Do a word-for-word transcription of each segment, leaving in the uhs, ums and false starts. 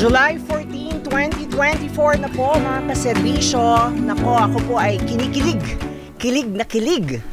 July fourteenth, twenty twenty-four na po mga kaserbisyo. Nako, ako po ay kinikilig. Kilig na kilig.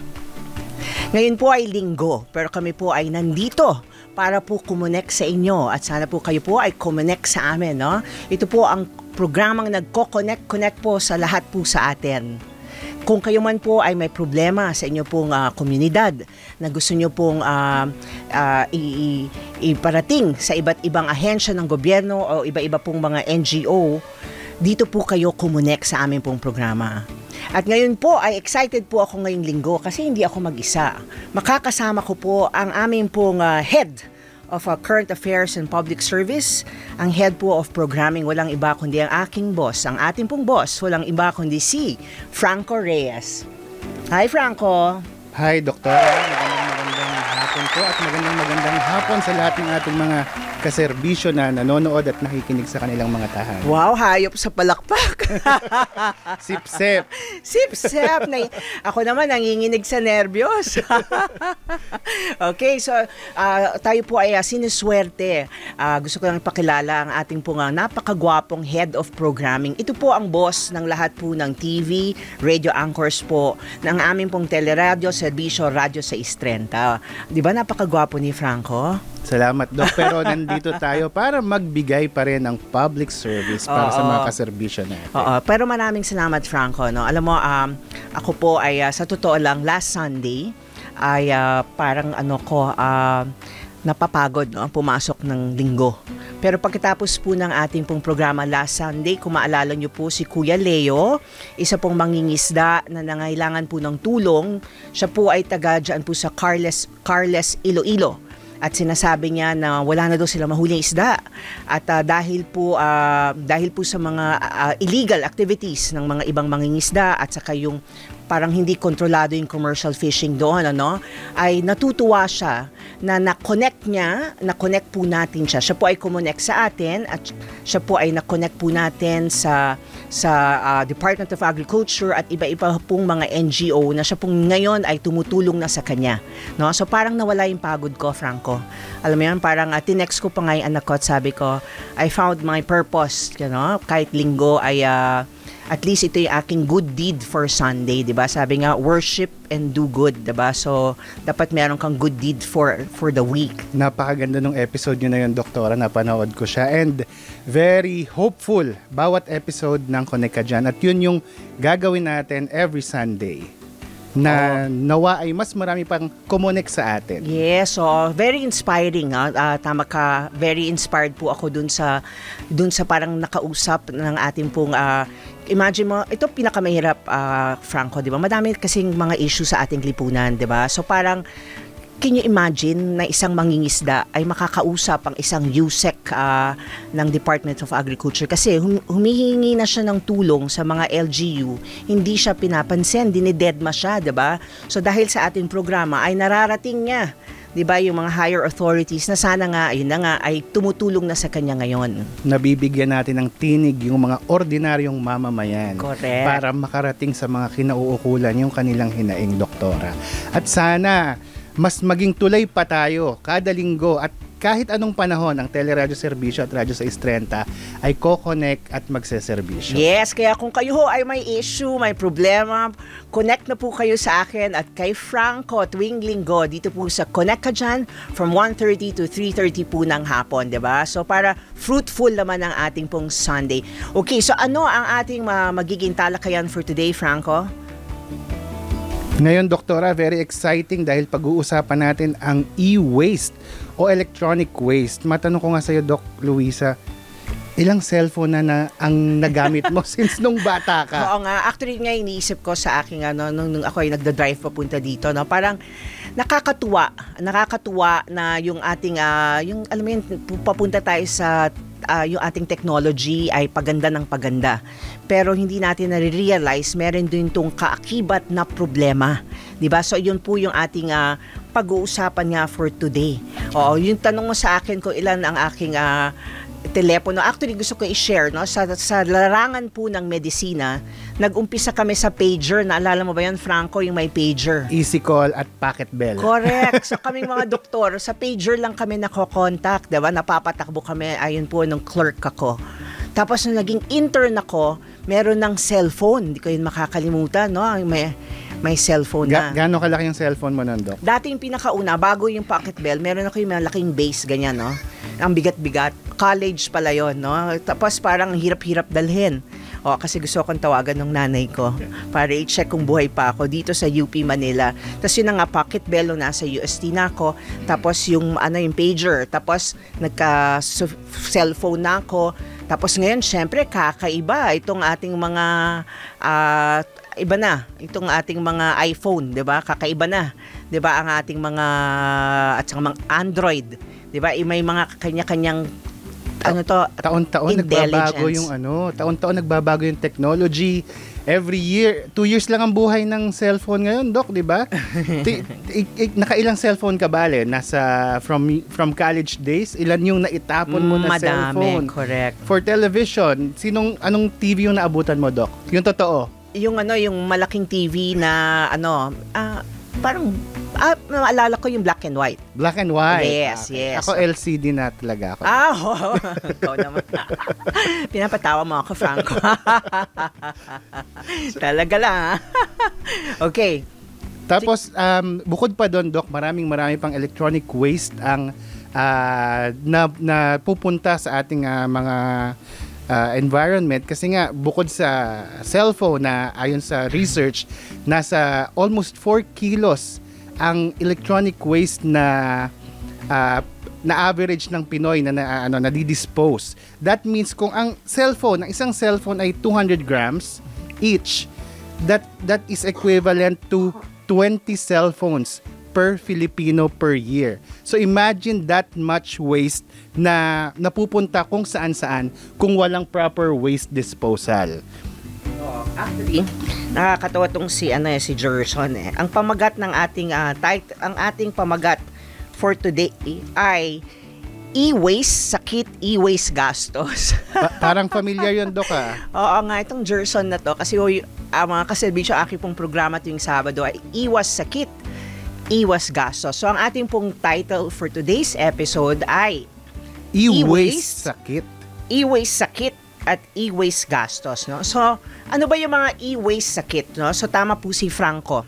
Ngayon po ay linggo, pero kami po ay nandito para po kumonek sa inyo at sana po kayo po ay kumonek sa amin. No? Ito po ang programang nagko-connect-connect po sa lahat po sa atin. Kung kayo man po ay may problema sa inyo pong uh, komunidad na gusto nyo pong uh, uh, i- i- iparating sa iba't ibang ahensya ng gobyerno o iba-iba pong mga N G O, dito po kayo kumonek sa aming pong programa. At ngayon po ay excited po ako ngayong linggo kasi hindi ako mag-isa. Makakasama ko po ang aming pong uh, head of uh, Current Affairs and Public Service, ang head po of programming, walang iba kundi ang aking boss, ang ating pong boss, walang iba kundi si Franco Reyes. Hi Franco! Hi Doktor, magandang magandang hapon po at magandang magandang hapon sa lahat ng ating mga kaserbisyo na nanonood at nakikinig sa kanilang mga tahanan. Wow, hayop sa palakpak! Sip-sip! Sip-sip! Na, ako naman nanginginig sa nervyos. Okay, so uh, tayo po ay uh, sinuswerte. Uh, gusto ko lang ipakilala ang ating pong uh, napakagwapong head of programming. Ito po ang boss ng lahat po ng T V, radio anchors po, ng aming pong teleradyo, serbisyo, radyo sa Istrenta. Di ba napakagwapo ni Franco? Salamat, Dok. Pero nandito tayo para magbigay pa rin ng public service para Oo. sa mga kaserbisyo natin. Oo, pero maraming salamat, Franco. No? Alam mo, um, ako po ay uh, sa totoo lang, last Sunday ay uh, parang ano ko, uh, napapagod, no? Pumasok ng linggo. Pero pagkatapos po ng ating pong programa last Sunday, kung maalala nyo po si Kuya Leo, isa pong mangingisda na nangailangan po ng tulong. Siya po ay taga dyan po sa Carles, Carles Iloilo. At sinasabi niya na wala na daw sila mahuling isda. At uh, dahil po uh, dahil po sa mga uh, illegal activities ng mga ibang mangingisda at saka yung parang hindi kontrolado yung commercial fishing doon, ano, ay natutuwa siya na na-connect niya, na-connect po natin siya. Siya po ay kumonect sa atin at siya po ay na-connect po natin sa sa uh, Department of Agriculture at iba-iba pong mga N G O na siya pong ngayon ay tumutulong na sa kanya. No? So parang nawala yung pagod ko, Franco. Alam mo yan, parang uh, tinext ko pa nga yung anak ko at sabi ko, I found my purpose. You know? Kahit linggo ay uh, at least ito yung aking good deed for Sunday, 'di ba? Sabi nga, worship and do good, 'di ba? So dapat meron kang good deed for for the week. Napakaganda ng episode nyo na yun, Doktora. Napanood ko siya and very hopeful bawat episode ng Connect Ka Dyan. At yun yung gagawin natin every Sunday na oh. nawa ay mas marami pang kumonek sa atin. Yes, so very inspiring. Ah. Uh, tama ka, very inspired po ako dun sa dun sa parang nakausap ng ating pong uh, imagine mo, ito pinakamahirap, uh, Franco, di ba? Madami kasing mga issue sa ating lipunan, di ba? So parang can you imagine na isang mangingisda ay makakausap ang isang U S E C uh, ng Department of Agriculture kasi hum- humihingi na siya ng tulong sa mga L G U, hindi siya pinapansin, dinidedma siya, 'di ba? So dahil sa ating programa ay nararating niya, 'di ba, yung mga higher authorities na sana nga ayun na nga ay tumutulong na sa kanya ngayon. Nabibigyan natin ng tinig yung mga ordinaryong mamamayan. Correct. Para makarating sa mga kinauukulan yung kanilang hinaing, Doktora. At sana mas maging tulay pa tayo kada linggo at kahit anong panahon ang teleradyo serbisyo at radyo sa Istrenta ay ko-connect at magseserbisyo. Yes, kaya kung kayo ho ay may issue, may problema, connect na po kayo sa akin at kay Franco tuwing linggo dito po sa Connect Ka Dyan from one thirty to three thirty po ng hapon, di ba? So para fruitful naman ang ating pong Sunday. Okay, so ano ang ating uh, magiging talakayan for today, Franco? Ngayon, Doktora, very exciting dahil pag-uusapan natin ang e-waste o electronic waste. Matanong ko nga sa iyo, Doc Luisa, ilang cellphone na, na ang nagamit mo since nung bata ka? Oo nga, actually nga iniisip ko sa aking ano, nung, nung ako ay nagda-drive papunta dito, no? Parang nakakatuwa, nakakatuwa na yung ating, uh, yung alam mo yun, papunta tayo sa uh, yung ating technology ay paganda ng paganda. Pero hindi natin nare-realize meron din itong kaakibat na problema. Diba? So yun po yung ating uh, pag-uusapan nga for today. Oo, yung tanong mo sa akin kung ilan ang aking uh, telepono. Actually, gusto ko i-share, no? Sa, sa larangan po ng medisina, nag-umpisa kami sa pager. Naalala mo ba yan, Franco, yung may pager? Easy call at pocket bell. Correct. So kaming mga doktor, sa pager lang kami nako-contact, diba? Napapatakbo kami, ayun po, nung clerk ako. Tapos nung naging intern ako, meron ng cellphone. Hindi ko yun makakalimutan, no? May, may cellphone Ga- na. Gaano kalaki yung cellphone mo nun, Doc? Dati yung pinakauna, bago yung pocket bell, meron ako yung malaking base, ganyan, no? Ang bigat-bigat. College pala yun, no? Tapos parang hirap-hirap dalhin. O, kasi gusto akong tawagan ng nanay ko para i-check kung buhay pa ako dito sa U P Manila. Tapos yun na nga, pocket bell, nung nasa U S T na ako. Tapos yung, ano, yung pager. Tapos nagka-cellphone na ako. Tapos ngayon, syempre, kakaiba itong ating mga... Uh, iba na itong ating mga iPhone, 'di ba? Kakaiba na, 'di ba, ang ating mga at saka mga Android, 'di ba? May mga kanya-kanyang ano to, taon-taon nagbabago yung ano, taon-taon nagbabago yung technology. Every year, two years lang ang buhay ng cellphone ngayon, Doc, 'di ba? T- i- i- nakailang cellphone ka bale? Nasa from from college days, ilan yung naitapon mo na Madami, cellphone? correct. For television, sinong anong T V yung naabutan mo, Doc? Yung totoo. Yung ano, yung malaking T V na ano, ah, parang ah, naalala ko yung black and white. Black and white. Yes, Okay. yes. Ako L C D na talaga ako. Ah, oh, ikaw naman. Pinapatawa mo ako, Franco. Talaga lang, ha? Okay. Tapos, um, bukod pa doon, Doc, maraming marami pang electronic waste ang uh, na, na pupunta sa ating uh, mga uh, environment kasi nga bukod sa cellphone na ayon sa research nasa almost four kilos ang electronic waste na uh, na average ng Pinoy na, na ano na di-dispose. That means kung ang cellphone, ang isang cellphone ay two hundred grams each, that that is equivalent to twenty cell phones per Filipino per year. So imagine that much waste na napupunta kung saan-saan kung walang proper waste disposal. Actually, nakakatawa tong si ano eh, si Jerson eh. Ang pamagat ng ating uh, tit- ang ating pamagat for today ay e-waste sakit, e-waste gastos. Pa- parang familiar yun, Doc, ah. Oo nga, itong Jerson na to kasi uh, mga kaservisyo aking pong programa tuwing Sabado ay iwas sakit, iwas gastos. So ang ating pong title for today's episode ay E-waste sakit. e-waste sakit at e-waste gastos, no? So, ano ba yung mga e-waste sakit, no? So, tama po si Franco.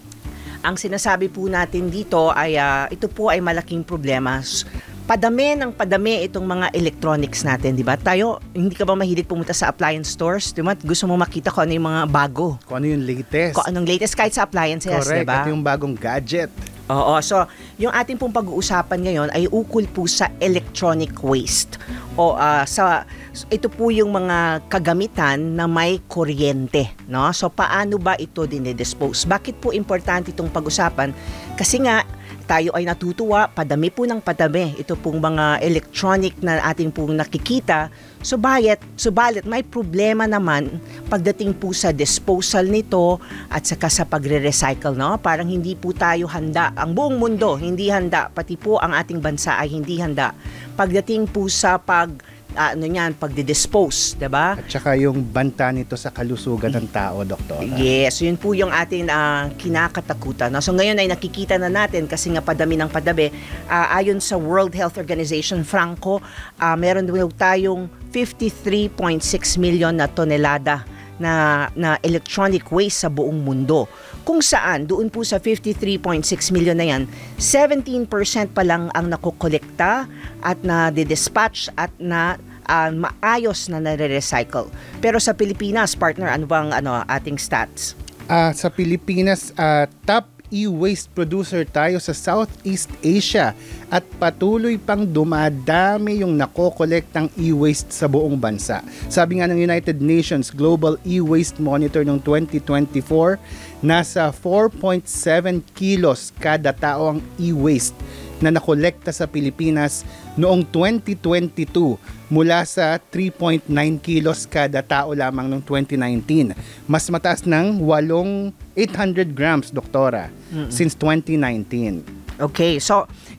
Ang sinasabi po natin dito ay uh, ito po ay malaking problema. Padami ng padami itong mga electronics natin, di ba? Tayo, hindi ka ba mahilig pumunta sa appliance stores? Di ba? Gusto mo makita kung ano yung mga bago. Kung ano yung latest. Kung anong latest kahit sa appliances, Correct, di ba? at yung bagong gadget. Oo, so yung ating pong pag-uusapan ngayon ay ukol po sa electronic waste. O uh, sa ito po yung mga kagamitan na may kuryente, no? So paano ba ito dinidispose? Bakit po importante itong pag-usapan? Kasi nga tayo ay natutuwa, padami po ng padami ito pong mga electronic na ating pong nakikita. Subalit, subalit may problema naman pagdating po sa disposal nito at saka sa pagre-recycle, no? Parang hindi po tayo handa, ang buong mundo hindi handa, pati po ang ating bansa ay hindi handa pagdating po sa pag uh, ano niyan, pagdi-dispose, 'di ba? At saka yung banta nito sa kalusugan ng tao, Doktor. Yes, yun po yung ating uh, kinakatakutan. No? So ngayon ay nakikita na natin kasi nga padami ng padami. Uh, ayon sa World Health Organization, Franco, uh, meron daw tayong fifty-three point six million na tonelada na, na electronic waste sa buong mundo. Kung saan, doon po sa fifty-three point six million na yan, seventeen percent pa lang ang nakokolekta at na-dispatch at na uh, maayos na nare-recycle. Pero sa Pilipinas, partner, ano bang ano, ating stats? Uh, sa Pilipinas, uh, top e-waste producer tayo sa Southeast Asia at patuloy pang dumadami yung nakokolektang e-waste sa buong bansa. Sabi nga ng United Nations Global E-Waste Monitor noong twenty twenty-four, nasa four point seven kilos kada tao ang e-waste na nakolekta sa Pilipinas noong twenty twenty-two mula sa three point nine kilos kada tao lamang noong twenty nineteen. Mas mataas ng eight hundred grams, Doktora, mm-hmm. since twenty nineteen. Okay, so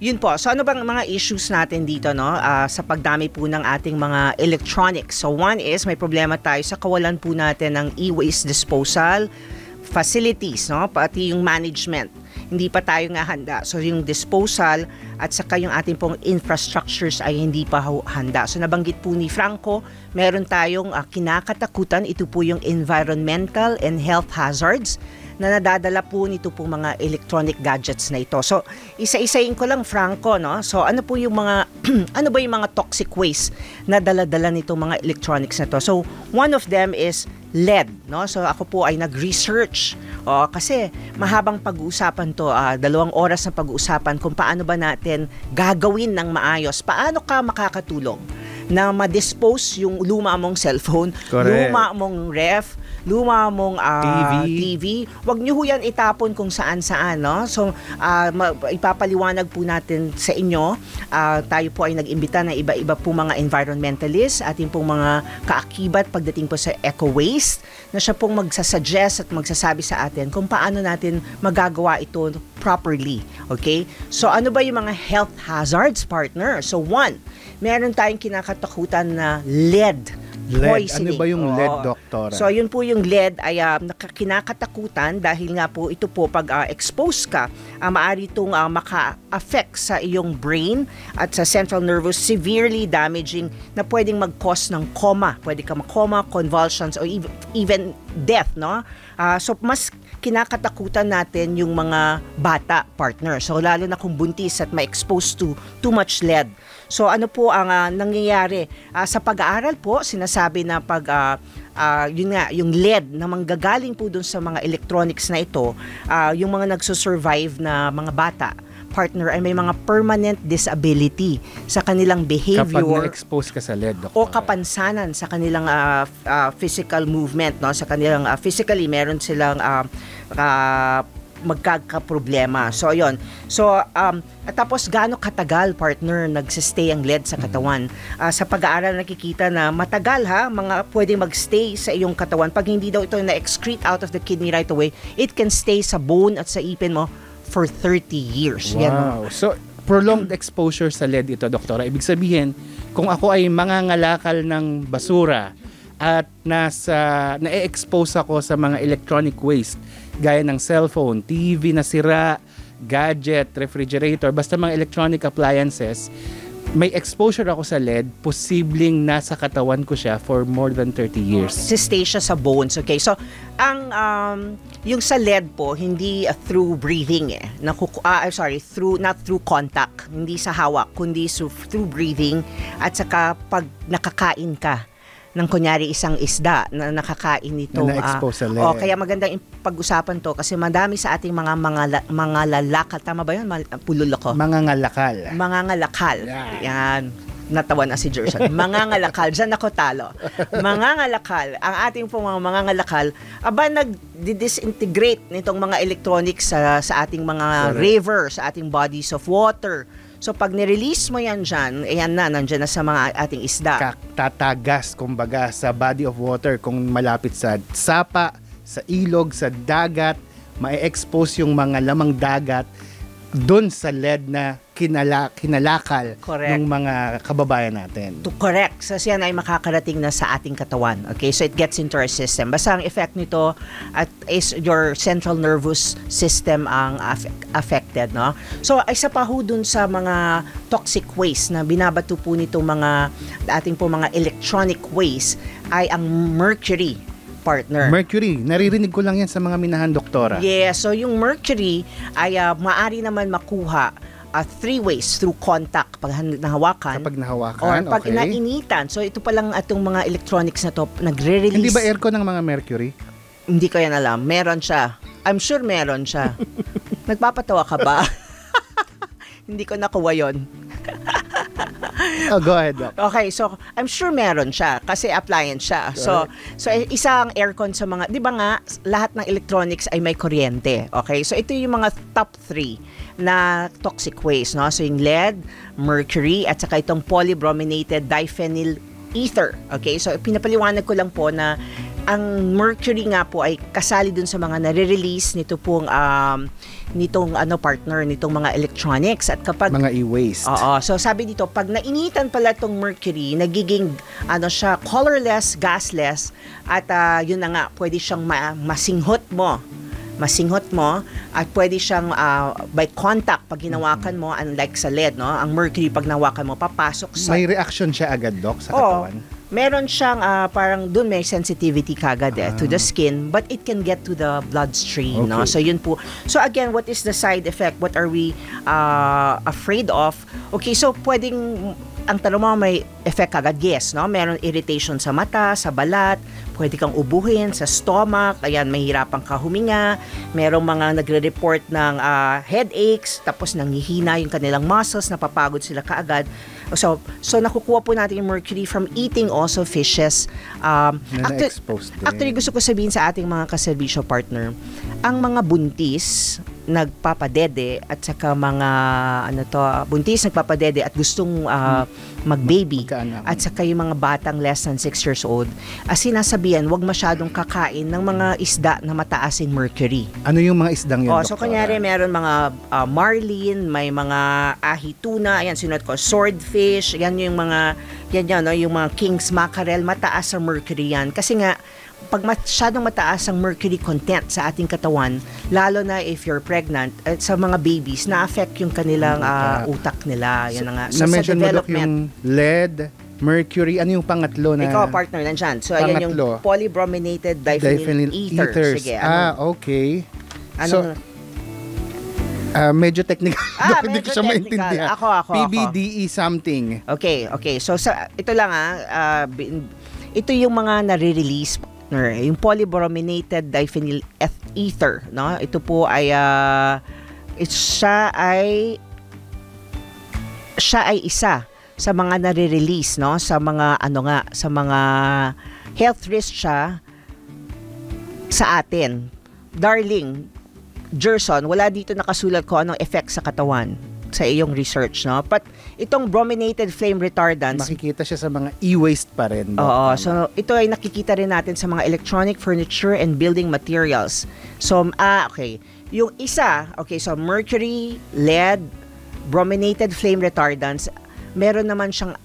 yun po. So ano bang mga issues natin dito, no? Uh, sa pagdami po ng ating mga electronics. So one is may problema tayo sa kawalan po natin ng e-waste disposal facilities, no? Pati yung management. Hindi pa tayo nga handa. So yung disposal at saka yung ating pong infrastructures ay hindi pa handa. So nabanggit po ni Franco, meron tayong uh, kinakatakutan. Ito po yung environmental and health hazards na nadadala po nito po mga electronic gadgets na ito. So isa-isayin ko lang, Franco, no? So ano po yung mga ano ba yung mga toxic waste na dala-dala nitong mga electronics na to? So one of them is lead, no? So ako po ay nag-research. O, kasi mahabang pag-uusapan to, uh, dalawang oras na pag-uusapan kung paano ba natin gagawin ng maayos. Paano ka makakatulong na ma-dispose yung luma mong cellphone, Correct. luma mong ref, luma mong uh, T V. T V. Wag niyo ho yan itapon kung saan-saan, no? So, uh, ma- ipapaliwanag po natin sa inyo. Uh, tayo po ay nag-imbita ng iba-iba po mga environmentalists, ating pong mga kaakibat pagdating po sa eco-waste, na siya pong magsasuggest at magsasabi sa atin kung paano natin magagawa ito properly. Okay? So, ano ba yung mga health hazards, partner? So, one, meron tayong kinakatakutan na lead. Lead. Poisoning. Ano ba yung lead, Oo. Doktora? So, yun po yung lead ay uh, kinakatakutan dahil nga po ito po pag uh, expose ka, uh, maaari itong uh, maka-affect sa iyong brain at sa central nervous, severely damaging na pwedeng mag-cause ng coma. Pwede ka ma-coma, convulsions, or even, even death, no? Uh, so, mas kinakatakutan natin yung mga bata, partner. So, lalo na kung buntis at ma-expose to too much lead. So ano po ang uh, nangyayari? Uh, sa pag-aaral po, sinasabi na pag, uh, uh, yun nga, yung lead na manggagaling po dun sa mga electronics na ito, uh, yung mga nagsusurvive na mga bata, partner, ay may mga permanent disability sa kanilang behavior. Kapag na-expose ka sa lead, Doktora. O kapansanan sa kanilang uh, uh, physical movement, no? Sa kanilang uh, physically, meron silang uh, uh, magkakaproblema. So, ayun. So, um, at tapos, gaano katagal, partner, nagsistay ang lead sa katawan? Uh, sa pag-aaral, nakikita na matagal, ha? Mga pwedeng magstay sa iyong katawan. Pag hindi daw ito na-excrete out of the kidney right away, it can stay sa bone at sa ipin mo for thirty years. Wow. Yan, So, prolonged exposure sa lead ito, Doktora. Ibig sabihin, kung ako ay mangangalakal ng basura at nasa na-expose ako sa mga electronic waste gaya ng cellphone, T V na sira, gadget, refrigerator, basta mga electronic appliances, may exposure ako sa lead, posibleng nasa katawan ko siya for more than thirty years. Stay siya sa bones. Okay, so ang um, yung sa lead po hindi uh, through breathing eh. Naku, uh, sorry, through not through contact, hindi sa hawak, kundi so, through breathing at saka pag nakakain ka ng kunyari isang isda na nakakain nito. Na na-expose sa lead. Uh, oh, kaya magandang pag-usapan to kasi madami sa ating mga mga, mga lalakal. Tama ba yun? Pulol ako. Mangangalakal. Mangangalakal. Yeah. Yan. Natawa na si Jerson. Mangangalakal. Diyan ako talo. Mangangalakal. Ang ating pong mga mangangalakal, aba nag-disintegrate nitong mga electronics sa, sa ating mga Correct. river, sa ating bodies of water. So pag nirelease mo yan dyan, ayan na, nandyan na sa mga ating isda. Tatagas, kumbaga, sa body of water kung malapit sa sapa, sa ilog, sa dagat, ma-expose yung mga lamang dagat doon sa lead na kinala, kinalakal Correct. ng mga kababayan natin. To correct. So yan ay makakarating na sa ating katawan. Okay? So it gets into our system. Basta ang effect nito at is your central nervous system ang aff- affected, no? So isa pa ho dun sa mga toxic waste na binabato po nito mga ating po mga electronic waste ay ang mercury, partner. Mercury, naririnig ko lang yan sa mga minahan, Doktora. Yeah, so yung mercury ay uh, maaari naman makuha uh, three ways through contact pag nahawakan. Kapag nahawakan, Or pag okay. nainitan. So ito pa lang atong mga electronics na to nagre-release. Hindi ba aircon ng mga mercury? Hindi ko yan alam. Meron siya. I'm sure meron siya. Nagpapatawa ka ba? Hindi ko nakuha yon. Oh, go ahead, Doc. Okay, so I'm sure meron siya kasi appliance siya. So so isang aircon sa mga, 'di ba nga, lahat ng electronics ay may kuryente. Okay? So ito yung mga top three na toxic waste, no? So yung lead, mercury at saka itong polybrominated diphenyl ether. Okay? So pinapaliwanag ko lang po na ang mercury nga po ay kasali dun sa mga nare-release nito pong um, nitong ano partner nitong mga electronics at kapag mga e-waste. Oo, so sabi dito pag nainitan pala tong mercury nagiging ano siya colorless, gasless at uh, yun na nga pwede siyang ma- masinghot mo. Masinghot mo at pwede siyang uh, by contact pag hinawakan mo unlike sa L E D no ang mercury pag nawakan mo papasok sa may reaction siya agad doc sa Oo. katawan. Meron siyang uh, parang doon may sensitivity kagad eh, Ah. to the skin but it can get to the bloodstream no Okay. so yun po so again what is the side effect what are we uh, afraid of okay so pwedeng ang tanong mo may effect kagad yes no meron irritation sa mata sa balat pwede kang ubuhin sa stomach ayan mahirapan ka huminga merong mga nagre-report ng uh, headaches tapos nanghihina yung kanilang muscles napapagod sila kaagad so so nakukuha po natin yung mercury from eating also fishes um, Na actu- na-expose din. actually gusto ko sabihin sa ating mga kaserbisyo partner ang mga buntis nagpapadede at saka mga ano to buntis nagpapadede at gustong uh, mag-baby Magkaanak. at saka yung mga batang less than six years old as sinasabihan wag masyadong kakain ng mga isda na mataas in mercury. Ano yung mga isdang yun, Oh, so doktora? kunyari meron mga uh, marlin, may mga ahi tuna, ayan sinuot ko, swordfish, yan yung mga yan yan no, yung mga king's mackerel, mataas ang mercury yan. Kasi nga pag masyadong mataas ang mercury content sa ating katawan, lalo na if you're pregnant, at sa mga babies, na-affect yung kanilang uh, utak nila. Yan na nga. So, sa Na-mention mo, Doc, development, yung lead, mercury, ano yung pangatlo na? ikaw, partner, nandyan. So, ayan yung Pangatlo. polybrominated diphenyl Diphenyl ether. ethers. Sige, ah, ano, okay. ano, So, ah, medyo technical. Ah, Doc, hindi ko medyo siya technical. maintindihan. Ako, ako, P ako. B D E something. Okay, okay. So sa ito lang ah, uh, bin- ito yung mga nare-release partner, yung polybrominated diphenyl eth- ether, no? Ito po ay uh, it, siya ay siya ay isa sa mga nare-release, no? Sa mga ano nga, sa mga health risk siya sa atin. Darling, Gerson, wala dito nakasulat ko anong effect sa katawan sa iyong research, no? But itong brominated flame retardants, Makikita siya sa mga e-waste pa rin. Doc. oo, Tama. so ito ay nakikita rin natin sa mga electronic furniture and building materials. So, ah, okay. Yung isa, okay, so mercury, lead, brominated flame retardants, meron naman siyang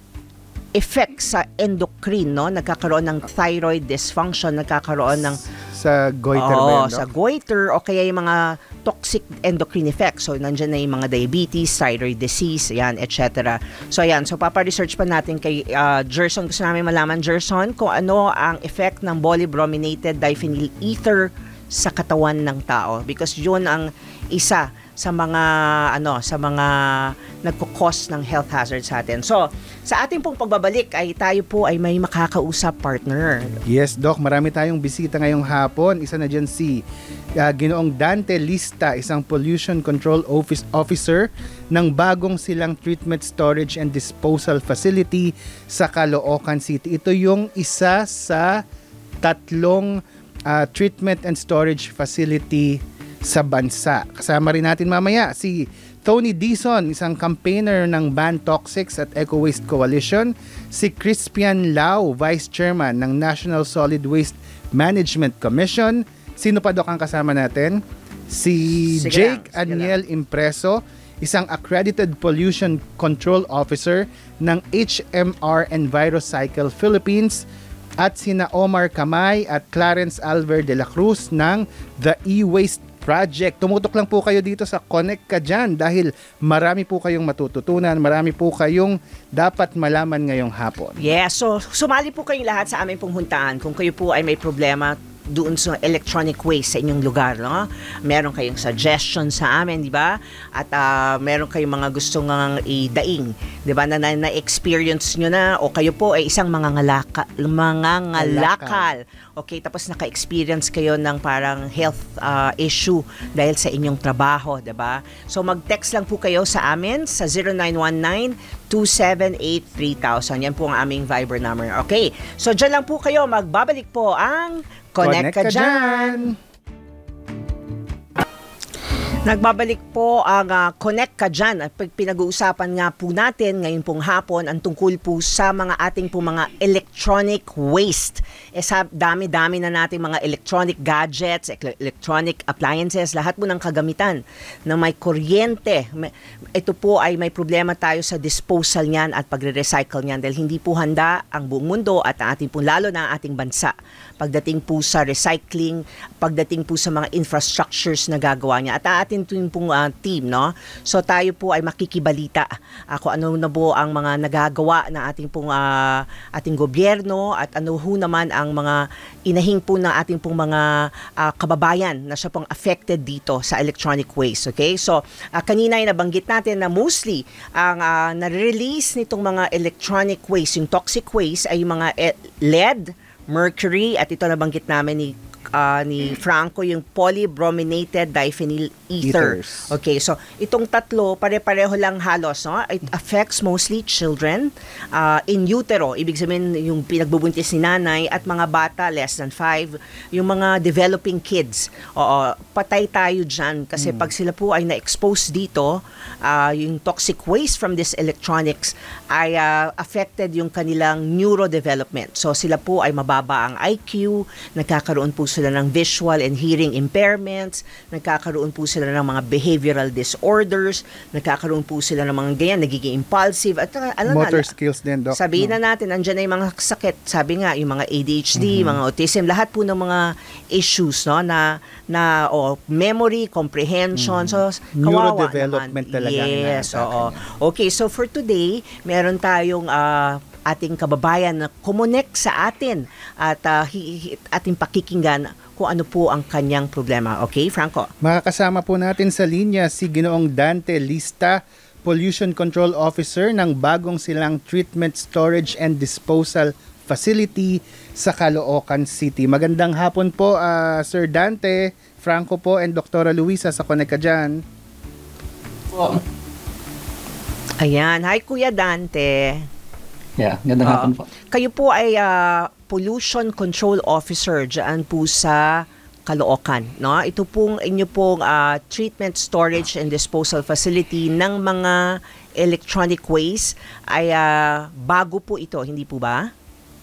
effect sa endocrine, no? Nagkakaroon ng thyroid dysfunction, nagkakaroon ng sa goiter ba Oo, yun, Doc? sa goiter o kaya yung mga toxic endocrine effects. So, nandyan na yung mga diabetes, thyroid disease, yan, et cetera. So, ayan. So, papa-research pa natin kay uh, Gerson. Gusto namin malaman, Gerson, kung ano ang effect ng polybrominated diphenyl ether sa katawan ng tao. Because yun ang isa sa mga ano sa mga nagko-cause ng health hazard sa atin. So, sa ating pong pagbabalik ay tayo po ay may makakausap partner. Yes, Doc. Marami tayong bisita ngayong hapon. Isa na dyan si uh, Ginoong Dante Lista, isang pollution control office officer ng bagong silang treatment storage and disposal facility sa Caloocan City. Ito yung isa sa tatlong uh, treatment and storage facility sa bansa. Kasama rin natin mamaya si Tony Dizon, isang campaigner ng Ban Toxics at Eco Waste Coalition, si Crispian Lau, Vice Chairman ng National Solid Waste Management Commission. Sino pa, Doc, ang kasama natin? Si Sige Jake lang, sige Aniel Impreso, isang accredited pollution control officer ng H M R Envirocycle Philippines, at sina Omar Kamay at Clarence Alver de la Cruz ng The E-Waste Project. Tumutok lang po kayo dito sa Connect Ka Dyan dahil marami po kayong matututunan, marami po kayong dapat malaman ngayong hapon. Yes, so sumali po kayong lahat sa aming pong huntaan kung kayo po ay may problema doon sa electronic waste sa inyong lugar, no? Meron kayong suggestion sa amin, di ba? At uh, meron kayong mga gusto ngang idaing, di ba? Na, na, na-experience nyo na o kayo po ay isang mga ngalaka, mga ngalakal. Okay, tapos naka-experience kayo ng parang health uh, issue dahil sa inyong trabaho, di ba? So mag-text lang po kayo sa amin sa zero nine one nine, two seven eight, three thousand. Yan po ang aming Viber number. Okay, so dyan lang po kayo. Magbabalik po ang Connect Ka Dyan. Nagbabalik po ang uh, Connect Ka Dyan at pag pinag-uusapan nga po natin ngayon pong hapon ang tungkol po sa mga ating po mga electronic waste. E sa dami-dami na nating mga electronic gadgets, electronic appliances, lahat po ng kagamitan na may kuryente. May, ito po ay may problema tayo sa disposal niyan at pagre-recycle niyan dahil hindi po handa ang buong mundo at ang ating po lalo na ang ating bansa pagdating po sa recycling, pagdating po sa mga infrastructures na gagawa niya. At ang ating pong uh, team, no? So tayo po ay makikibalita ako uh, ano na po ang mga nagagawa ng ating pong uh, ating gobyerno at ano ho naman ang mga inahing po ng ating pong mga uh, kababayan na siya pong affected dito sa electronic waste. Okay? So uh, kanina ay nabanggit natin na mostly ang uh, na-release nitong mga electronic waste, yung toxic waste ay yung mga lead, mercury, at ito nabanggit namin ni uh, ni Franco, yung polybrominated diphenyl ether. Ethers. Okay, so itong tatlo, pare-pareho lang halos, no? It affects mostly children uh, in utero. Ibig sabihin, yung pinagbubuntis ni nanay at mga bata less than five, yung mga developing kids. Oo, patay tayo dyan kasi hmm. pag sila po ay na-expose dito, uh, yung toxic waste from this electronics ay uh, affected yung kanilang neurodevelopment. So sila po ay mababa ang I Q, nagkakaroon po sila ng visual and hearing impairments, nagkakaroon po sila ng mga behavioral disorders, nagkakaroon po sila ng mga ganyan, nagiging impulsive, at ano motor na, skills din, Doc. sabihin no? na natin, andyan na yung mga sakit, sabi nga, yung mga A D H D, mm-hmm. mga autism, lahat po ng mga issues, no, na, na oh, memory, comprehension, mm-hmm. so kawawa neurodevelopment naman. talaga. Yes, oo. Okay, so for today, meron tayong uh, ating kababayan na kumonek sa atin at uh, hi- hi- ating pakikinggan kung ano po ang kanyang problema. Okay, Franco? Makakasama po natin sa linya si Ginoong Dante Lista, Pollution Control Officer ng bagong silang Treatment, Storage and Disposal Facility sa Caloocan City. Magandang hapon po, uh, Sir Dante, Franco po, and Doktora Luisa sa Connect Ka Dyan. Oh. Ayan. Hi, Kuya Dante. Yeah, gandang Uh, hapon po. Kayo po ay uh, Pollution Control Officer dyan po sa Caloocan, no? Ito pong inyo pong uh, treatment, storage and disposal facility ng mga electronic waste ay uh, bago po ito, hindi po ba?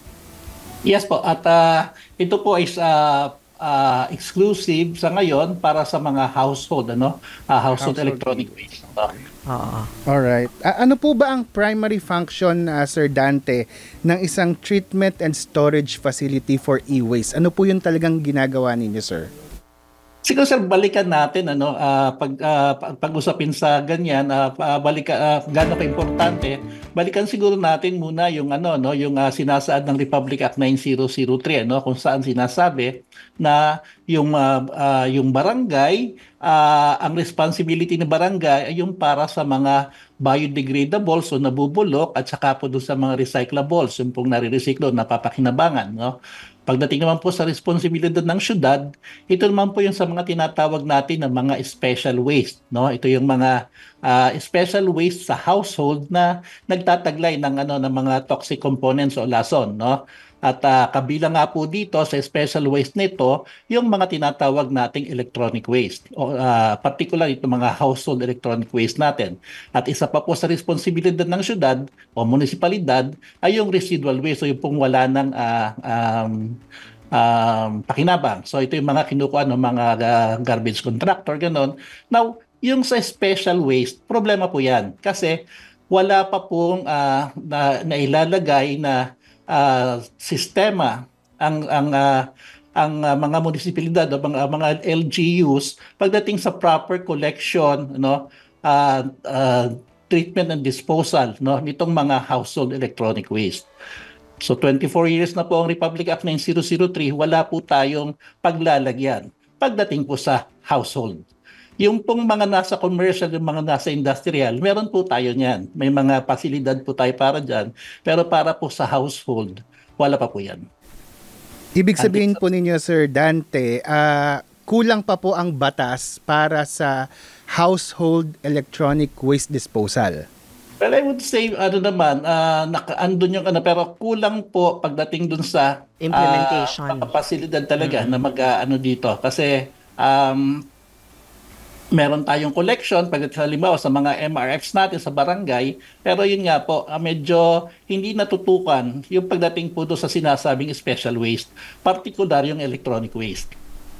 Yes po, at uh, ito po is uh, uh, exclusive sa ngayon para sa mga household, ano? Uh, household, Household electronic waste. Uh, Oo. Alright. A- ano po ba ang primary function, uh, Sir Dante, ng isang treatment and storage facility for e-waste? Ano po yung talagang ginagawa ninyo, sir? Siguro sir, balikan natin ano uh, pag uh, pag-usapin sa ganyan, uh, balikan uh, gaano ka-importante. Balikan siguro natin muna yung ano no, yung uh, sinasaad ng Republic Act nine thousand three ano kung saan sinasabi na yung uh, uh, yung barangay, uh, ang responsibility ng barangay ay yung para sa mga biodegradables o nabubulok at saka po doon sa mga recyclables, yung pong nare-recycle, napapakinabangan, no? Pagdating naman po sa responsibilidad ng syudad, ito naman po yung sa mga tinatawag natin na mga special waste, no? Ito yung mga uh, special waste sa household na nagtataglay ng ano ng mga toxic components o lason, no? At uh, kabilang nga po dito sa special waste nito, yung mga tinatawag nating electronic waste. O, uh, particular itong mga household electronic waste natin. At isa pa po sa responsibilidad ng syudad o munisipalidad ay yung residual waste o yung pong wala ng uh, um, um, pakinabang. So ito yung mga kinukuha ng mga uh, garbage contractor, gano'n. Now, yung sa special waste, problema po yan. Kasi wala pa pong uh, na, nailalagay na Uh, sistema ang ang uh, ang uh, mga munisipalidad o mga, mga L G Us pagdating sa proper collection, no, uh, uh, treatment and disposal, no, nitong mga household electronic waste. So twenty-four years na po ang Republic Act nine thousand three, wala po tayong paglalagyan pagdating po sa household. Yung pong mga nasa commercial, yung mga nasa industrial, meron po tayo niyan. May mga pasilidad po tayo para dyan. Pero para po sa household, wala pa po yan. Ibig sabihin po ninyo, Sir Dante, uh, kulang pa po ang batas para sa household electronic waste disposal. Well, I would say, ano naman, uh, naka-andun yung ano, pero kulang po pagdating dun sa implementation. Uh, pasilidad talaga mm-hmm. na mag-ano uh, dito. Kasi, um, meron tayong collection pag halimbawa sa mga M R Fs natin sa barangay, pero yun nga po, ah, medyo hindi natutukan yung pagdating po doon sa sinasabing special waste, particular yung electronic waste.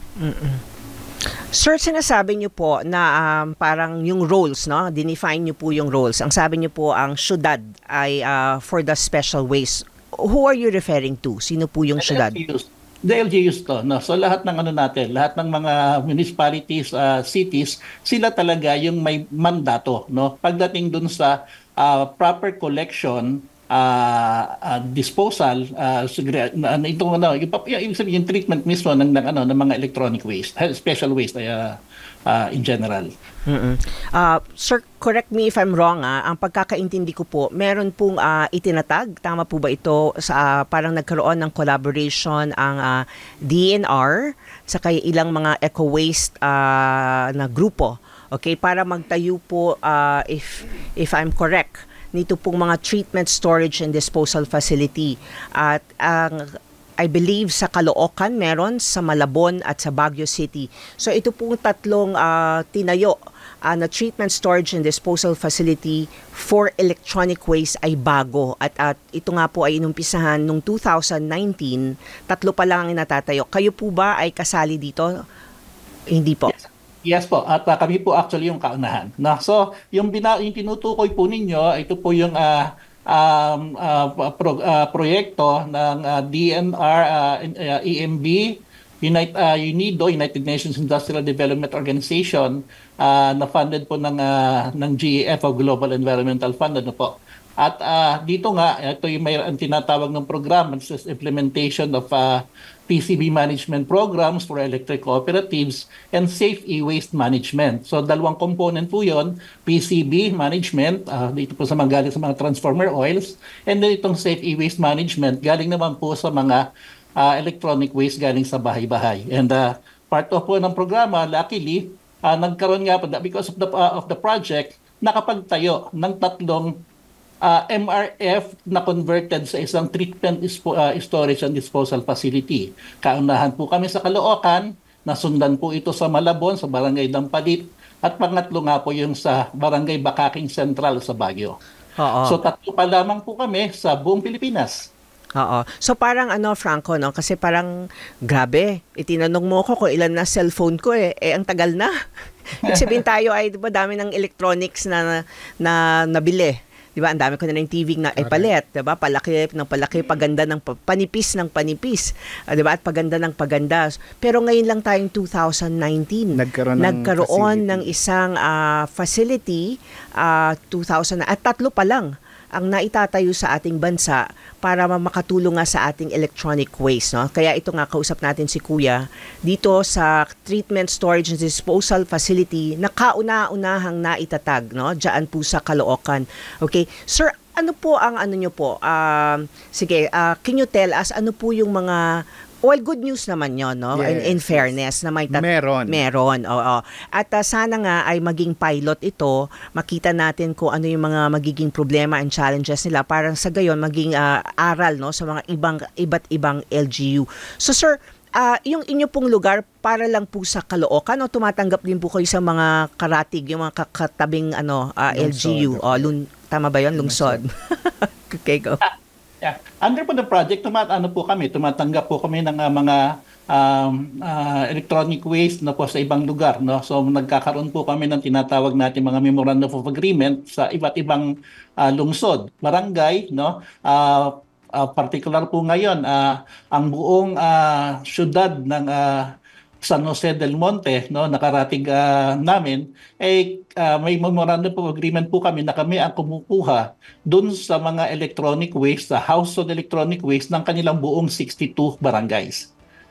Sir, sinasabi niyo po na um, parang yung roles, no? Dinefine niyo po yung roles. Ang sabi niyo po, ang syudad ay uh, for the special waste. Who are you referring to? Sino po yung syudad? The L G Us to, no? So lahat ng ano natin, lahat ng mga municipalities, uh, cities, sila talaga yung may mandato, no? Pagdating dun sa uh, proper collection, uh, uh, disposal, uh, sigre, na, na, itong ano, yung, yung, yung, yung treatment mismo ng, ng ano ng mga electronic waste, special waste uh, uh, in general. Mm-mm. Uh, sir, correct me if I'm wrong, ah. Ang pagkakaintindi ko po, meron pong uh, itinatag, tama po ba ito, sa uh, parang nagkaroon ng collaboration ang uh, D N R sa kay ilang mga eco-waste uh, na grupo, okay, para magtayo po, uh, if, if I'm correct, nito pong mga treatment, storage, and disposal facility. At ang uh, I believe sa Caloocan meron, sa Malabon at sa Baguio City. So ito pong tatlong uh, tinayo uh, na treatment, storage and disposal facility for electronic waste ay bago. At, at ito nga po ay inumpisahan noong two thousand nineteen, tatlo pa lang ang natatayo. Kayo po ba ay kasali dito? Hindi po. Yes. Yes po, at uh, kami po actually yung kaunahan. No? So yung, bina- yung tinutukoy po ninyo, ito po yung uh, Um, uh, pro, uh, proyekto ng uh, D N R, uh, uh, E M B, Unite, uh, UNIDO, United Nations Industrial Development Organization, uh, na funded po ng, uh, ng G E F o Global Environmental Fund. Ano po. At uh, dito nga, ito yung may ang tinatawag ng program, it's implementation of uh, P C B management programs for electric cooperatives and safe e-waste management. So dalawang component po yun, P C B management, uh, dito po sa mga galing sa mga transformer oils, and then itong safe e-waste management, galing naman po sa mga uh, electronic waste galing sa bahay-bahay. And uh, part of po ng programa, luckily, uh, nagkaroon nga po, because of the, uh, of the project, nakapagtayo ng tatlong Uh, M R F na converted sa isang treatment, uh, storage and disposal facility. Kaunahan po kami sa Caloocan, nasundan po ito sa Malabon, sa Barangay Dampalit, at pangatlo nga po yung sa Barangay Bakaking Central sa Baguio. Oo. So tatlo pa lamang po kami sa buong Pilipinas. Oo. So parang ano, Franco, no? Kasi parang grabe, itinanong mo ko kung ilan na cellphone ko eh. Eh, ang tagal na. Ibig sabihin tayo ay, di ba, dami ng electronics na, na nabili. Diba, ang dami ko na ng T V na ipalit, diba? Palaki ng palaki, paganda ng panipis ng panipis, uh, diba? At paganda ng paganda. Pero ngayon lang tayong two thousand nineteen, nagkaroon, nagkaroon ng ng isang uh, facility, uh, two thousand, at tatlo pa lang ang naitatayo sa ating bansa para makatulong nga sa ating electronic waste, no? Kaya ito nga, kausap natin si Kuya dito sa treatment, storage and disposal facility na kauna-unahang naitatag, no? Diyan po sa Caloocan. Okay, sir, ano po ang ano nyo po? Uh, sige, uh, can you tell us ano po yung mga, well, good news naman yun, no? Yes, in, in fairness, na may tat- meron. Meron, oo. At uh, sana nga ay maging pilot ito, makita natin kung ano yung mga magiging problema and challenges nila para sa gayon maging uh, aral, no, sa mga ibang iba't ibang L G U. So sir, uh, yung inyo pong lugar para lang po sa Caloocan o tumatanggap din po kayo sa mga karatig, yung mga kakatabing ano, uh, L G U? O, lun- tama ba yun? Lungsod. Okay, go. Yeah. Under po the project, tumat ano po kami, tumatanggap po kami ng uh, mga um, uh, electronic waste na po sa ibang lugar, no? So nagkakaroon po kami ng tinatawag natin mga memorandum of agreement sa iba't ibang uh, lungsod, barangay, no? Uh, uh, particular po ngayon, uh, ang buong uh, syudad ng uh, San Jose del Monte, no, nakarating uh, namin, eh uh, may memorandum of agreement po kami na kami ang kumukuha dun sa mga electronic waste, sa household electronic waste ng kanilang buong sixty-two barangays.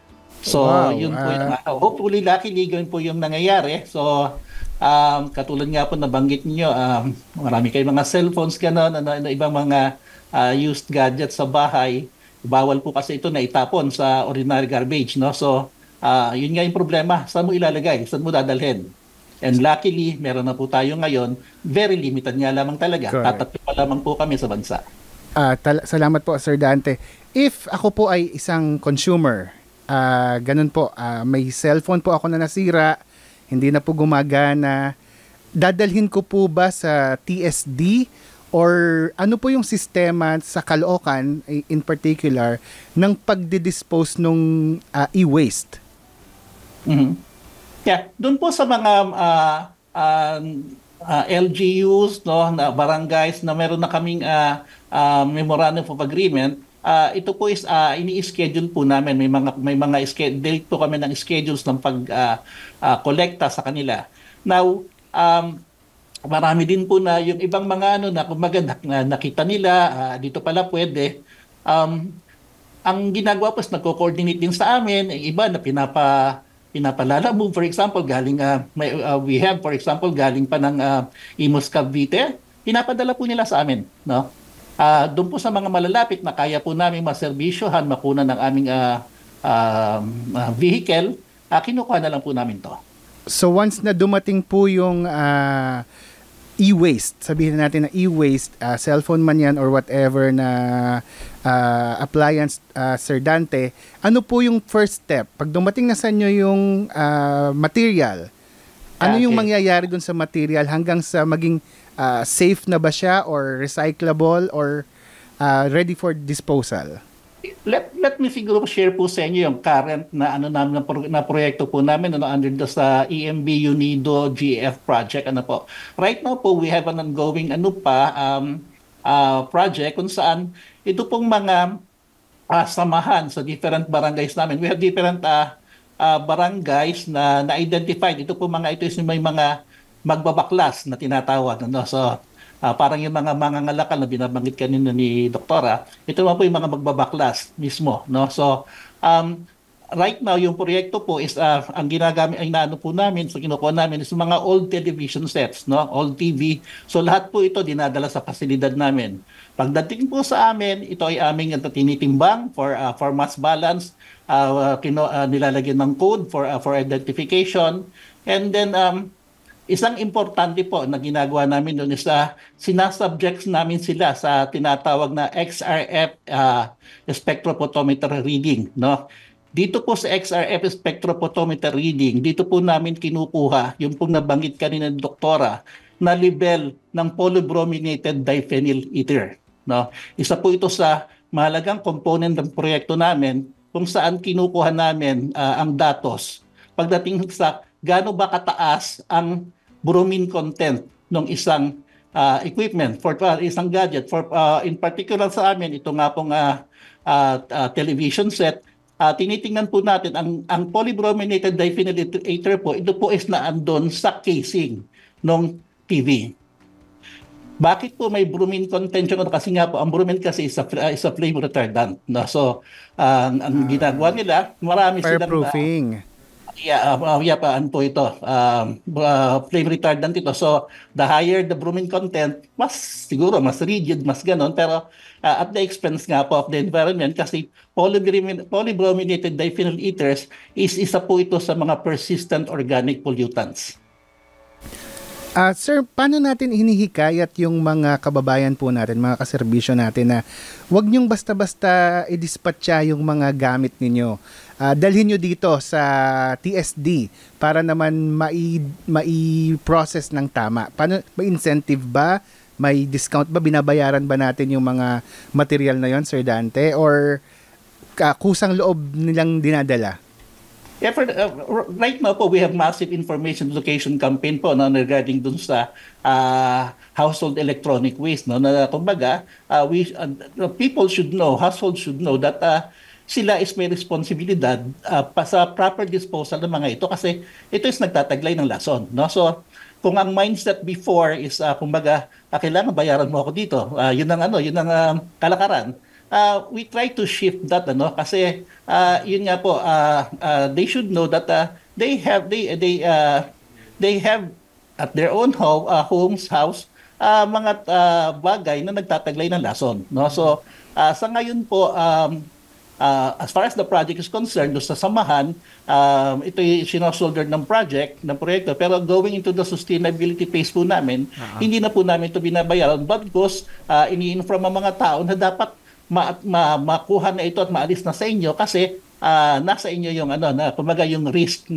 So, wow, yun po uh, yung, uh, hopefully, luckily, yun po yung nangyayari. So, um, katulad nga po nabanggit niyo, um, marami kayong mga cellphones, gano'n, ano, ano, ibang mga uh, used gadgets sa bahay. Bawal po kasi ito na itapon sa ordinary garbage, no? So, Uh, yun nga yung problema. Saan mo ilalagay? Saan mo dadalhin? And luckily, meron na po tayo ngayon. Very limited nga lamang talaga. Tatatlo pa lamang po kami sa bansa. Uh, tal- salamat po, Sir Dante. If ako po ay isang consumer, uh, ganun po, uh, may cellphone po ako na nasira, hindi na po gumagana, dadalhin ko po ba sa T S D or ano po yung sistema sa Caloocan in particular ng pagdi-dispose nung uh, e-waste? Mm-hmm. Yeah, doon po sa mga uh, uh, uh, L G Us, no, na barangays na meron na kaming uh, uh, memorandum of agreement. Uh, ito po is uh, ini-schedule po namin, may mga may mga schedule po kami ng schedules ng pag uh, uh, kolekta sa kanila. Now, um, marami din po na yung ibang mga ano na kumbaga na, nakita nila uh, dito pala pwede. Um, ang ginagawa po is nagko-coordinate din sa amin, yung iba na pinapa pinapalala move, for example, galing uh, may, uh, we have for example galing pa ng uh, Imus Cavite, pinapadala po nila sa amin, no? Uh, doon po sa mga malalapit na kaya po namin maserbisyohan, makunan ng aming uh, uh, uh, vehicle, uh, kinukuha na lang po namin to. So once na dumating po yung uh, e-waste, sabihin natin na e-waste, uh, cellphone man yan or whatever na uh, appliance, uh, Sir Dante, ano po yung first step? Pag dumating na sa inyo yung uh, material, ano okay. yung mangyayari dun sa material hanggang sa maging uh, safe na ba siya or recyclable or uh, ready for disposal? Let let me siguro share po sa inyo yung current na ano namin na, pro, na proyekto po namin ano under the sa E M B Unido G F project ano po. Right now po we have an ongoing ano pa um uh, project kung saan ito pong mga uh, samahan sa different barangays namin. We have different uh, uh, barangays na na-identified. Ito po mga ito is may mga magbabaklas na tinatawag ano. So Uh, parang yung mga mangangalakal na binabanggit kanina ni Doktora, ito naman po yung mga magbabaklas mismo, no? So, um, right now, yung proyekto po is, uh, ang ginagamit, ay naano po namin, so kinukuha namin is mga old television sets, no? Old T V. So, lahat po ito dinadala sa pasilidad namin. Pagdating po sa amin, ito ay aming tinitimbang for, uh, for mass balance, uh, kino, uh, nilalagyan ng code for, uh, for identification, and then, um, isang importante po na ginagawa namin doon is uh, sinasubjects namin sila sa tinatawag na X R F uh, spectrophotometer reading, no? Dito po sa X R F spectrophotometer reading, dito po namin kinukuha yung pong nabanggit kanina ng Doktora na level ng polybrominated diphenyl ether, no? Isa po ito sa mahalagang component ng proyekto namin kung saan kinukuha namin uh, ang datos pagdating sa gaano ba kataas ang bromine content ng isang uh, equipment for uh, isang gadget for uh, in particular sa amin ito nga pong uh, uh, uh, television set, uh, tinitingnan po natin ang ang polybrominated diphenyl ether po, ito po is naandun sa casing ng T V. Bakit po may bromine content yun? Kasi nga po ang bromine kasi is a, uh, is a flame retardant, no? So uh, ang, ang ginagawa nila, marami silang fireproofing. Uh, Yeah, uh, yeah pa, ano po ito, um, uh, flame retardant ito. So, the higher the bromine content, mas siguro, mas rigid, mas ganon. Pero uh, at the expense nga po of the environment kasi polybrominated diphenyl ethers is isa po ito sa mga persistent organic pollutants. Uh, sir, paano natin hinihikayat yung mga kababayan po natin, mga kaserbisyo natin na wag niyong basta-basta i-dispatcha yung mga gamit ninyo. Uh, dalhin nyo dito sa T S D para naman mai, mai-process ng tama. Paano, may incentive ba? May discount ba? Binabayaran ba natin yung mga material na yon, Sir Dante? Or uh, kusang loob nilang dinadala? Yeah, for, uh, right now po, we have massive information education campaign po no, regarding dun sa uh, household electronic waste. No, na kumbaga, uh, we, uh, people should know, households should know that uh, sila is may responsibilidad uh, pa sa proper disposal ng mga ito kasi ito is nagtataglay ng lason. No? So, kung ang mindset before is, uh, kumbaga, uh, kailangan bayaran mo ako dito, uh, yun ang, ano, yun ang uh, kalakaran. Uh, we try to shift that ano kasi uh, yun nga po uh, uh, they should know that uh, they have they they uh, they have at their own home uh, homes house uh, mga uh, bagay na nagtataglay ng lason, no? So uh, sa ngayon po um, uh, as far as the project is concerned, do sa samahan um, ito yung sinosolder ng project ng proyekto pero going into the sustainability phase po namin, uh-huh. hindi na po namin ito binabayaran but because uh, ini-inform ang mga tao na dapat Ma, ma, makuha na ito at maalis na sa inyo kasi uh, nasa inyo yung ano na kumbaga yung risk na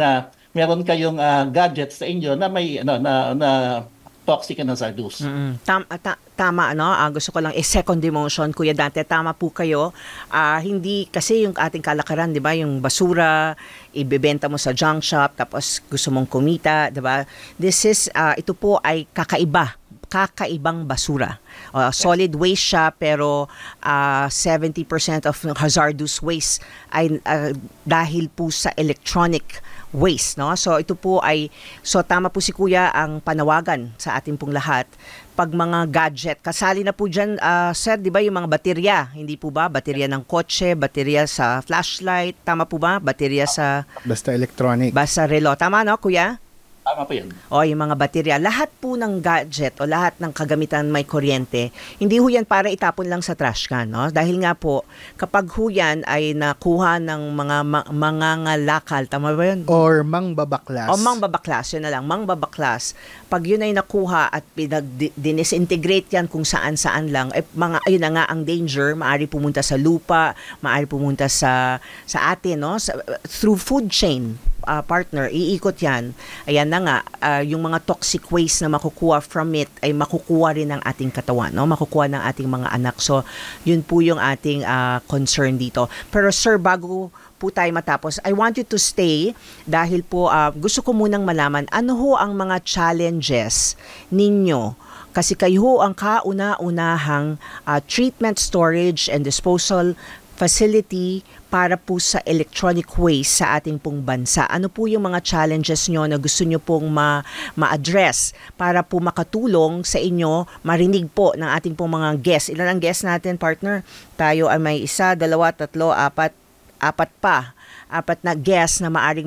meron kayong ah, gadgets sa inyo na may ano na na toxic and hazardous. Mm, tam- ah, ta- tama, ano? Ah, gusto ko lang i-second emotion, Kuya Dante. Tama po kayo. Ah, hindi kasi yung ating kalakaran, di ba? Yung basura, ibebenta mo sa junk shop, tapos gusto mong kumita, di ba? This is, ah, ito po ay kakaiba kakaibang basura. Uh, solid waste siya pero uh, seventy percent of hazardous waste ay uh, dahil po sa electronic waste, no? So ito po ay so tama po si Kuya ang panawagan sa ating pong lahat. Pag mga gadget, kasali na po diyan uh, sir, 'di ba yung mga baterya, hindi po ba? Baterya ng kotse, baterya sa flashlight, tama po ba? Baterya sa Basta electronic. basta relo. Tama, no, Kuya? Tama po yan. O yung mga baterya, lahat po ng gadget o lahat ng kagamitan may kuryente, hindi ho yan para itapon lang sa trash can, no? Dahil nga po, kapag ho yan ay nakuha ng mga ma- mga ngalakal, tama ba yun? Or mangbabaklas. O mangbabaklas, yun na lang, mangbabaklas. Pag yun ay nakuha at pinag-disintegrate yan kung saan-saan lang, eh, mga, ayun na nga ang danger, maari pumunta sa lupa, maari pumunta sa sa atin, no? Sa, through food chain. Uh, partner, iikot yan. Ayan na nga, uh, yung mga toxic waste na makukuha from it ay makukuha rin ng ating katawan, no? Makukuha ng ating mga anak. So, yun po yung ating uh, concern dito. Pero sir, bago po tayo matapos, I want you to stay dahil po uh, gusto ko munang malaman ano ho ang mga challenges ninyo kasi kayo ho ang kauna-unahang uh, treatment, storage, and disposal facility para po sa electronic waste sa ating pong bansa. Ano po yung mga challenges nyo na gusto nyo pong ma- ma-address para po makatulong sa inyo, marinig po ng ating pong mga guests. Ilan ang guests natin, partner? Tayo ay may isa, dalawa, tatlo, apat, apat pa. Apat na guests na maaring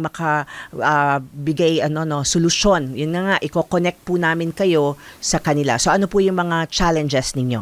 makabigay uh, ano, no, solusyon. Yun na nga, i-connect po namin kayo sa kanila. So ano po yung mga challenges ninyo?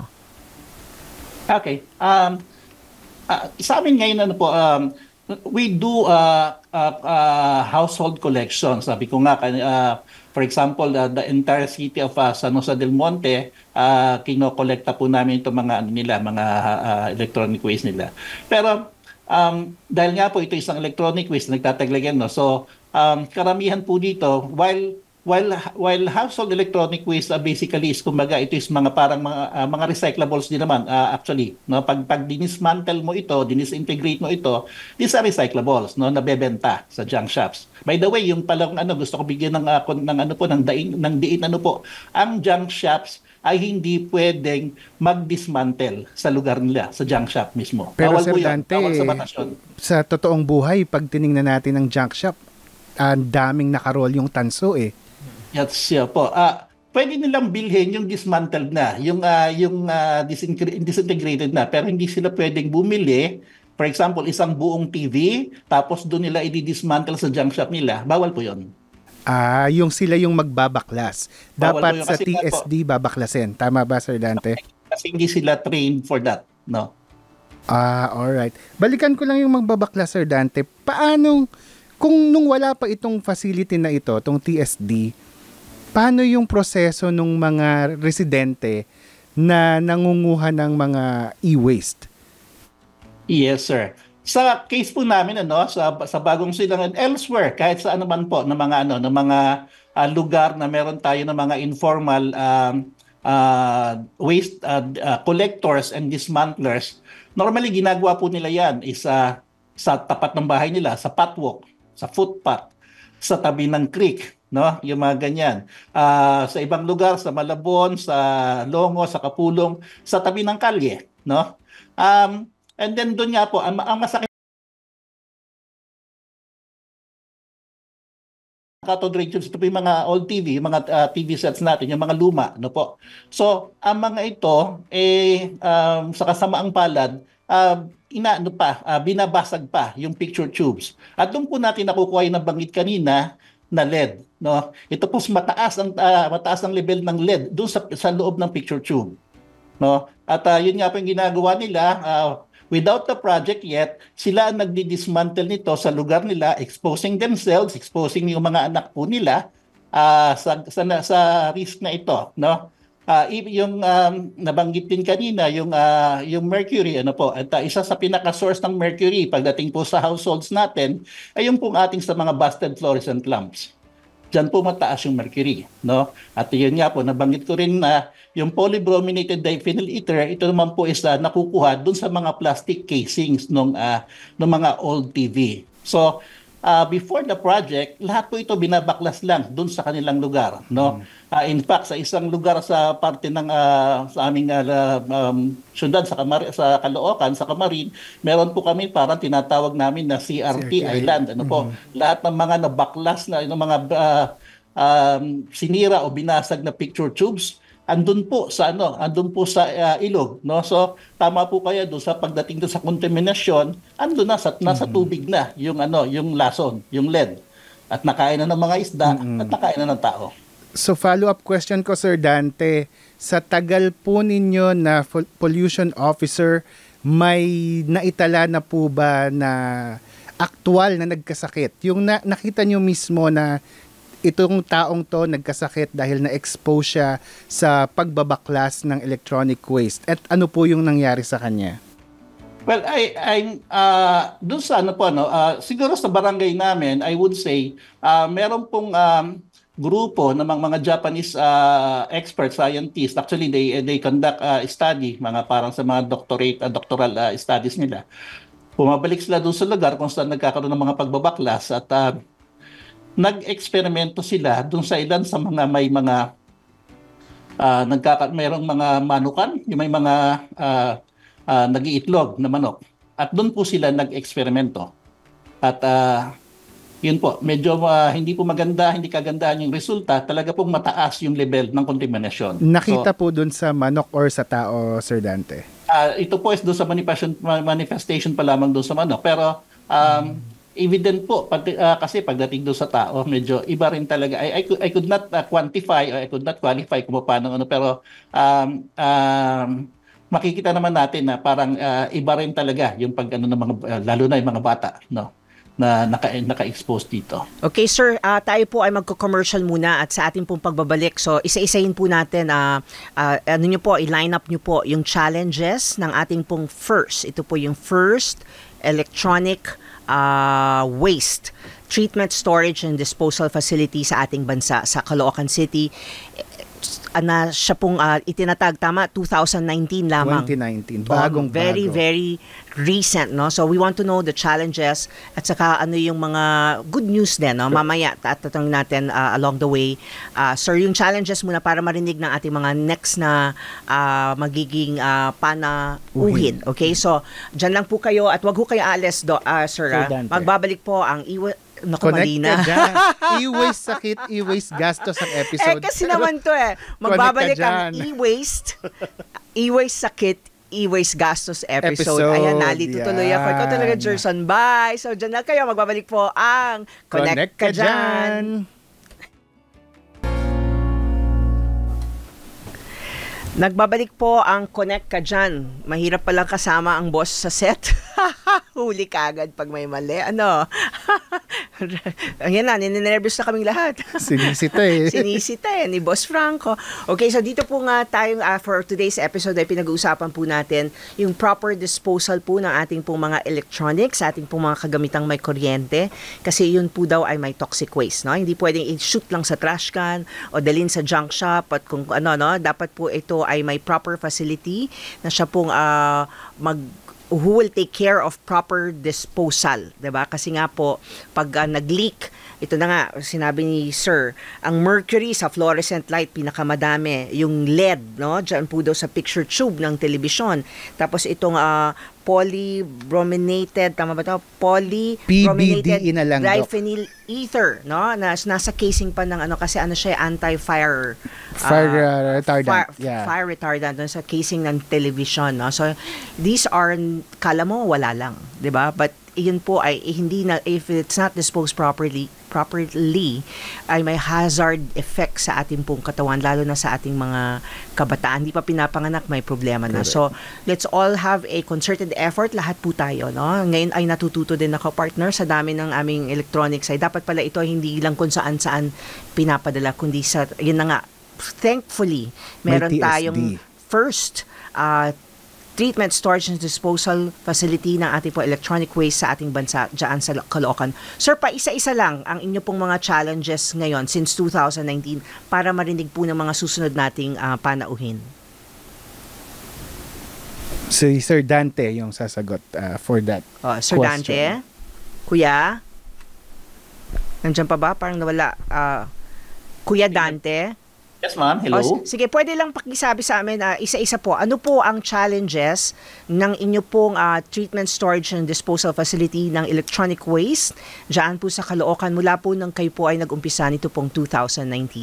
Okay. Um, Uh, sa amin ngayon, ano po, um, we do uh, uh, uh, household collection. Sabi ko nga, uh, for example, uh, the entire city of uh, San Jose del Monte, uh, kinokolekta po namin itong mga, ano nila, mga uh, electronic waste nila. Pero um, dahil nga po ito isang electronic waste, nagtataglagan, no? So, um, karamihan po dito, while While while household electronic waste uh, basically is kumbaga ito is mga parang mga uh, mga recyclables din naman uh, actually, no? Pag pag dinismantle mo ito, dinisintegrate mo ito, these are recyclables, no, nabebenta sa junk shops. By the way, yung palang ano gusto ko bigyan ng uh, ng ano po ng daing ng diin ano po, ang junk shops ay hindi pwedeng mag-dismantle sa lugar nila, sa junk shop mismo. Pero Bawal Sir po yan, Dante, bawal sa batas yun. Sa totoong buhay, pag tiningnan natin ang junk shop, ang daming nakarol yung tanso eh. Yes, yeah, po. Ah, pwede nilang bilhin yung dismantled na, yung uh, yung uh, disintegrated na, pero hindi sila pwedeng bumili. For example, isang buong T V, tapos doon nila i-dismantle sa junk shop nila. Bawal po 'yon. Ah, yung sila yung magbabaklas. Bawal Dapat po yun sa kasi T S D babaklasin. Tama ba, Sir Dante? Kasi hindi sila trained for that, no? Ah, alright. Balikan ko lang yung magbabaklas, Sir Dante. Paano, kung nung wala pa itong facility na ito, itong T S D, paano yung proseso ng mga residente na nangunguha ng mga e-waste? Yes, sir. Sa case po namin ano, sa sa Bagong Silangan elsewhere, kahit sa ano man po ng mga ano, ng mga uh, lugar na meron tayo ng mga informal um, uh, waste uh, uh, collectors and dismantlers, normally ginagawa po nila 'yan is uh, sa tapat ng bahay nila, sa patwalk, sa footpath, sa tabi ng creek, no? Yung mga ganyan. Uh, sa ibang lugar, sa Malabon, sa Longo, sa Kapulong, sa tabi ng kalye, no? Um, and then doon nga po, ang, ang masakit cathode ray tubes, ito po yung mga old T V, yung mga uh, T V sets natin, yung mga luma, no po. So, ang mga ito, eh, um, sa kasamaang palad, uh, inaano pa, uh, binabasag pa yung picture tubes. At doon po natin nakukuha yung nabanggit kanina, na L E D, no? Ito po mataas ang uh, mataas ang level ng L E D doon sa sa loob ng picture tube, no? At uh, yun nga po yung ginagawa nila uh, without the project yet, sila ang nagdi-dismantle nito sa lugar nila, exposing themselves, exposing yung mga anak po nila uh, sa, sa sa risk na ito, no? Ah, i- yung um, nabanggit din kanina, yung ah, yung mercury, ano po, at ah, isa sa pinaka-source ng mercury pagdating po sa households natin ay yung pong ating sa mga busted fluorescent lamps. Diyan po mataas yung mercury, no? At yun nga po, nabanggit ko rin na yung polybrominated diphenyl ether, ito naman po is ah, nakukuha dun sa mga plastic casings ng ah, ng mga old T V. So, ah, before the project, lahat po ito binabaklas lang dun sa kanilang lugar, no? Ah, in fact, sa isang lugar sa parte ng ah, sa aming ah, um, syudad sa Camar sa Caloocan, sa Camarin, meron po kami parang tinatawag namin na C R T C R T Island, ano po. Lahat ng mga nabaklas na yung mga ah, um, sinira o binasag na picture tubes, andun po sa ano, andun po sa ah, ilog, no? So tama po kaya do sa pagdating do sa contamination, andun na sa nasa tubig na yung ano, yung lason, yung lead. At nakain na ng mga isda at nakain na ng tao. So follow-up question ko, Sir Dante, sa tagal po ninyo na fol- pollution officer, may naitala na po ba na aktual na nagkasakit? Yung na- nakita nyo mismo na itong taong to nagkasakit dahil na-expose siya sa pagbabaklas ng electronic waste. At ano po yung nangyari sa kanya? Well, I I'm uh, doon sa ano po no, uh, siguro sa barangay namin, I would say uh, meron pong um, grupo ng mga, mga Japanese uh, expert scientists. Actually, they they conduct uh, study, mga parang sa mga doctorate uh, doctoral uh, studies nila. Pumabalik sila doon sa lugar kung saan nagkakaroon ng mga pagbabaklas at uh, nag-eksperimento sila doon sa ilan sa mga may mga uh, nagkaka mayroong mga manukan, yung may mga uh, uh, nag-iitlog na manok. At doon po sila nag-eksperimento. At uh, yun po, medyo uh, hindi po maganda, hindi kagandahan yung resulta, talaga pong mataas yung level ng contamination. Nakita So, po dun sa manok or sa tao, Sir Dante? uh, ito po is doon sa manifestation, manifestation pa lamang doon sa manok. Pero um, evident po, pati, uh, kasi pagdating doon sa tao, medyo iba rin talaga. I, I, could, I could not uh, quantify, or I could not qualify kung paano ano, pero um, um, makikita naman natin na parang uh, iba rin talaga yung pag ano ng mga uh, lalo na yung mga bata, no, na naka, naka-expose dito. Okay, sir, ah, tayo po ay magko-commercial muna at sa ating pong pagbabalik. So, isa-isahin po natin, ah, ah, ano nyo po, i-line up nyo po yung challenges ng ating pong first. Ito po yung first electronic ah, waste treatment, storage, and disposal facility sa ating bansa, sa Caloocan City. Na siya pong uh, itinatag, tama, two thousand nineteen lamang. twenty nineteen, bagong Um, very, bago. very recent, no? So, we want to know the challenges at saka ano yung mga good news din, no? Mamaya, tatanungin natin uh, along the way. Uh, sir, yung challenges muna para marinig ng ating mga next na uh, magiging uh, panauhin. Okay? So, dyan lang po kayo at wag ho kayo aalis, do, uh, sir. Sir ah. Dante. Magbabalik po ang iwa... Naku, Connect mali na. ka dyan. I-waste sakit, i-waste gastos ang Eh, episode. kasi naman to eh. Magbabalik Connect ka ang dyan. e-waste, e-waste sakit, e-waste gastos episode. Episode, Ayan, nalito tuloy ako. Ikaw talaga, yan. Jerson. Bye! So, dyan na kayo. Magbabalik po ang Connect, Connect Ka ka Dyan. dyan. Nagbabalik po ang Connect Ka Dyan. Mahirap palang kasama ang boss sa set. Huli ka agad pag may mali. Ano? Ayan na, ninenervous na kaming lahat. Sinisita eh. Sinisita eh, ni Boss Franco. Okay, so dito po nga tayo uh, for today's episode ay pinag-uusapan po natin yung proper disposal po ng ating pong mga electronics, ating pong mga kagamitang may kuryente. Kasi yun po daw ay may toxic waste, no? Hindi pwedeng i-shoot lang sa trash can o dalhin sa junk shop at kung ano, no? Dapat po ito ay may proper facility na siya pong uh, mag who will take care of proper disposal, 'di ba? Kasi nga po pag uh, nag-leak, ito na nga sinabi ni Sir, ang mercury sa fluorescent light pinakamadami, yung L E D, no? Diyan po daw sa picture tube ng telebisyon. Tapos itong uh, polybrominated, tama ba ito? Polybrominated P B D E na lang, Doc. diphenyl ether, no? Na nasa casing pa ng ano kasi ano siya anti-fire Fire uh, uh, retardant. Fire, yeah. fire retardant dun sa casing ng television, no? So these are, kala mo wala lang, 'di ba? But yun po ay eh, hindi na, if it's not disposed properly properly ay may hazard effect sa ating pong katawan, lalo na sa ating mga kabataan. Hindi pa pinapanganak, may problema na. Correct. So let's all have a concerted effort, lahat po tayo, no? Ngayon ay natututo din ako, partner, sa dami ng aming electronics ay dapat pala ito hindi lang kung saan saan pinapadala, kundi sa, yun na nga, thankfully, May meron T S D. tayong first uh, treatment, storage, and disposal facility ng ating po electronic waste sa ating bansa dyan sa Caloocan. Sir, pa isa-isa lang ang inyo pong mga challenges ngayon since two thousand nineteen para marinig po ng mga susunod nating uh, panauhin. Si Sir Dante yung sasagot uh, for that Oh, Sir question. Dante? Kuya? Nandiyan pa ba? Parang nawala. Uh, Kuya Dante? Yes, ma'am. Hello. O, sige, pwede lang pakisabi sa amin, uh, isa-isa po, ano po ang challenges ng inyo pong uh, treatment, storage, and disposal facility ng electronic waste dyan po sa Caloocan mula po nang kayo po ay nag-umpisa nito pong two thousand nineteen?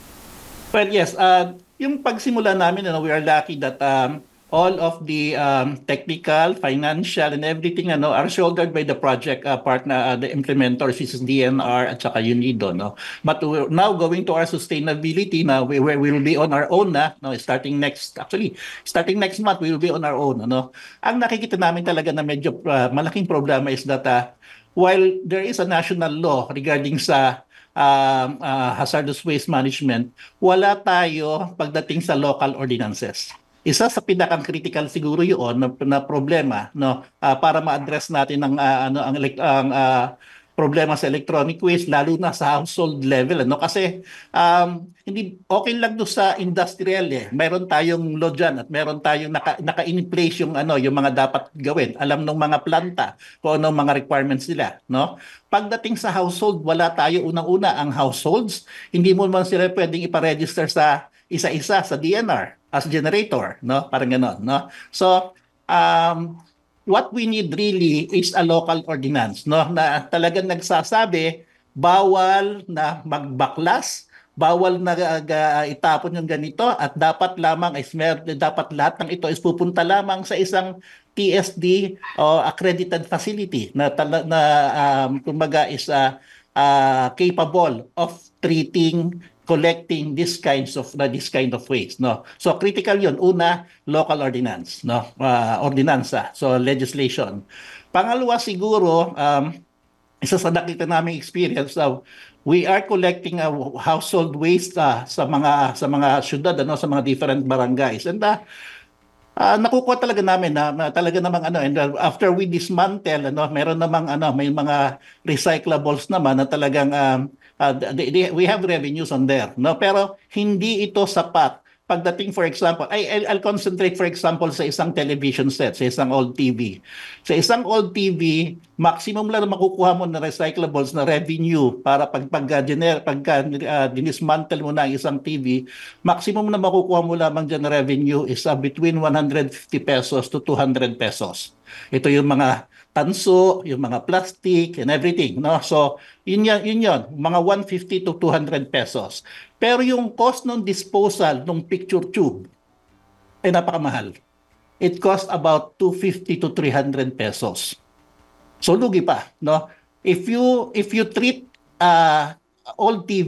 Well, yes. Uh, yung pagsimula namin, ano, we are lucky that um, all of the um, technical, financial, and everything ano, are shouldered by the project uh, partner, uh, the implementors, which is D N R at saka UNIDO. No? But we're now going to our sustainability na we, we will be on our own na, no? starting next, actually, starting next month, we will be on our own. Ano? Ang nakikita namin talaga na medyo uh, malaking problema is that uh, while there is a national law regarding sa uh, uh, hazardous waste management, wala tayo pagdating sa local ordinances. Isa sa pinakang critical siguro 'yon na, na problema no uh, para ma-address natin ang uh, ano ang ang uh, problema sa electronic waste lalo na sa household level ano kasi um, hindi okay lang do sa industrial eh meron tayong law dyan at meron tayong naka, naka-in-place yung ano yung mga dapat gawin alam ng mga planta kung ano mga requirements nila no pagdating sa household wala tayo unang-una ang households hindi mo man sila pwedeng ipa-register sa isa-isa sa D N R as generator, no? Parang gano'n, no? So, um, what we need really is a local ordinance, no? Na talagang nagsasabi, bawal na magbaklas, bawal na uh, itapon yung ganito, at dapat lamang, is mer- dapat lahat ng ito is pupunta lamang sa isang T S D o accredited facility na, tala- na um, kumbaga is uh, uh, capable of treating collecting this kinds of uh, this kind of waste no so critical yun una local ordinance no uh, ordinansa so legislation pangalawa siguro um isa sa nakita naming experience so we are collecting uh, household waste uh, sa mga sa mga syudad ano sa mga different barangays and uh, Uh, nakukuha talaga namin na, na talaga namang ano and uh, after we dismantle ano meron namang ano may mga recyclables naman na talagang um, uh, they, they, we have revenues on there no pero hindi ito sapat pagdating for example I I'll concentrate for example sa isang television set sa isang old T V sa isang old T V maximum lang na makukuha mo na recyclables na revenue para pag pag gener pag uh, dinismantle mo na ang isang T V maximum na makukuha mo lamang diyan na revenue is uh, between one hundred fifty pesos to two hundred pesos ito yung mga tanso, yung mga plastic and everything, no? So, yun yan, yun yun, mga one hundred fifty to two hundred pesos. Pero yung cost ng disposal ng picture tube ay napakamahal. It cost about two hundred fifty to three hundred pesos. So, lugi pa, no? If you if you treat uh, old T V,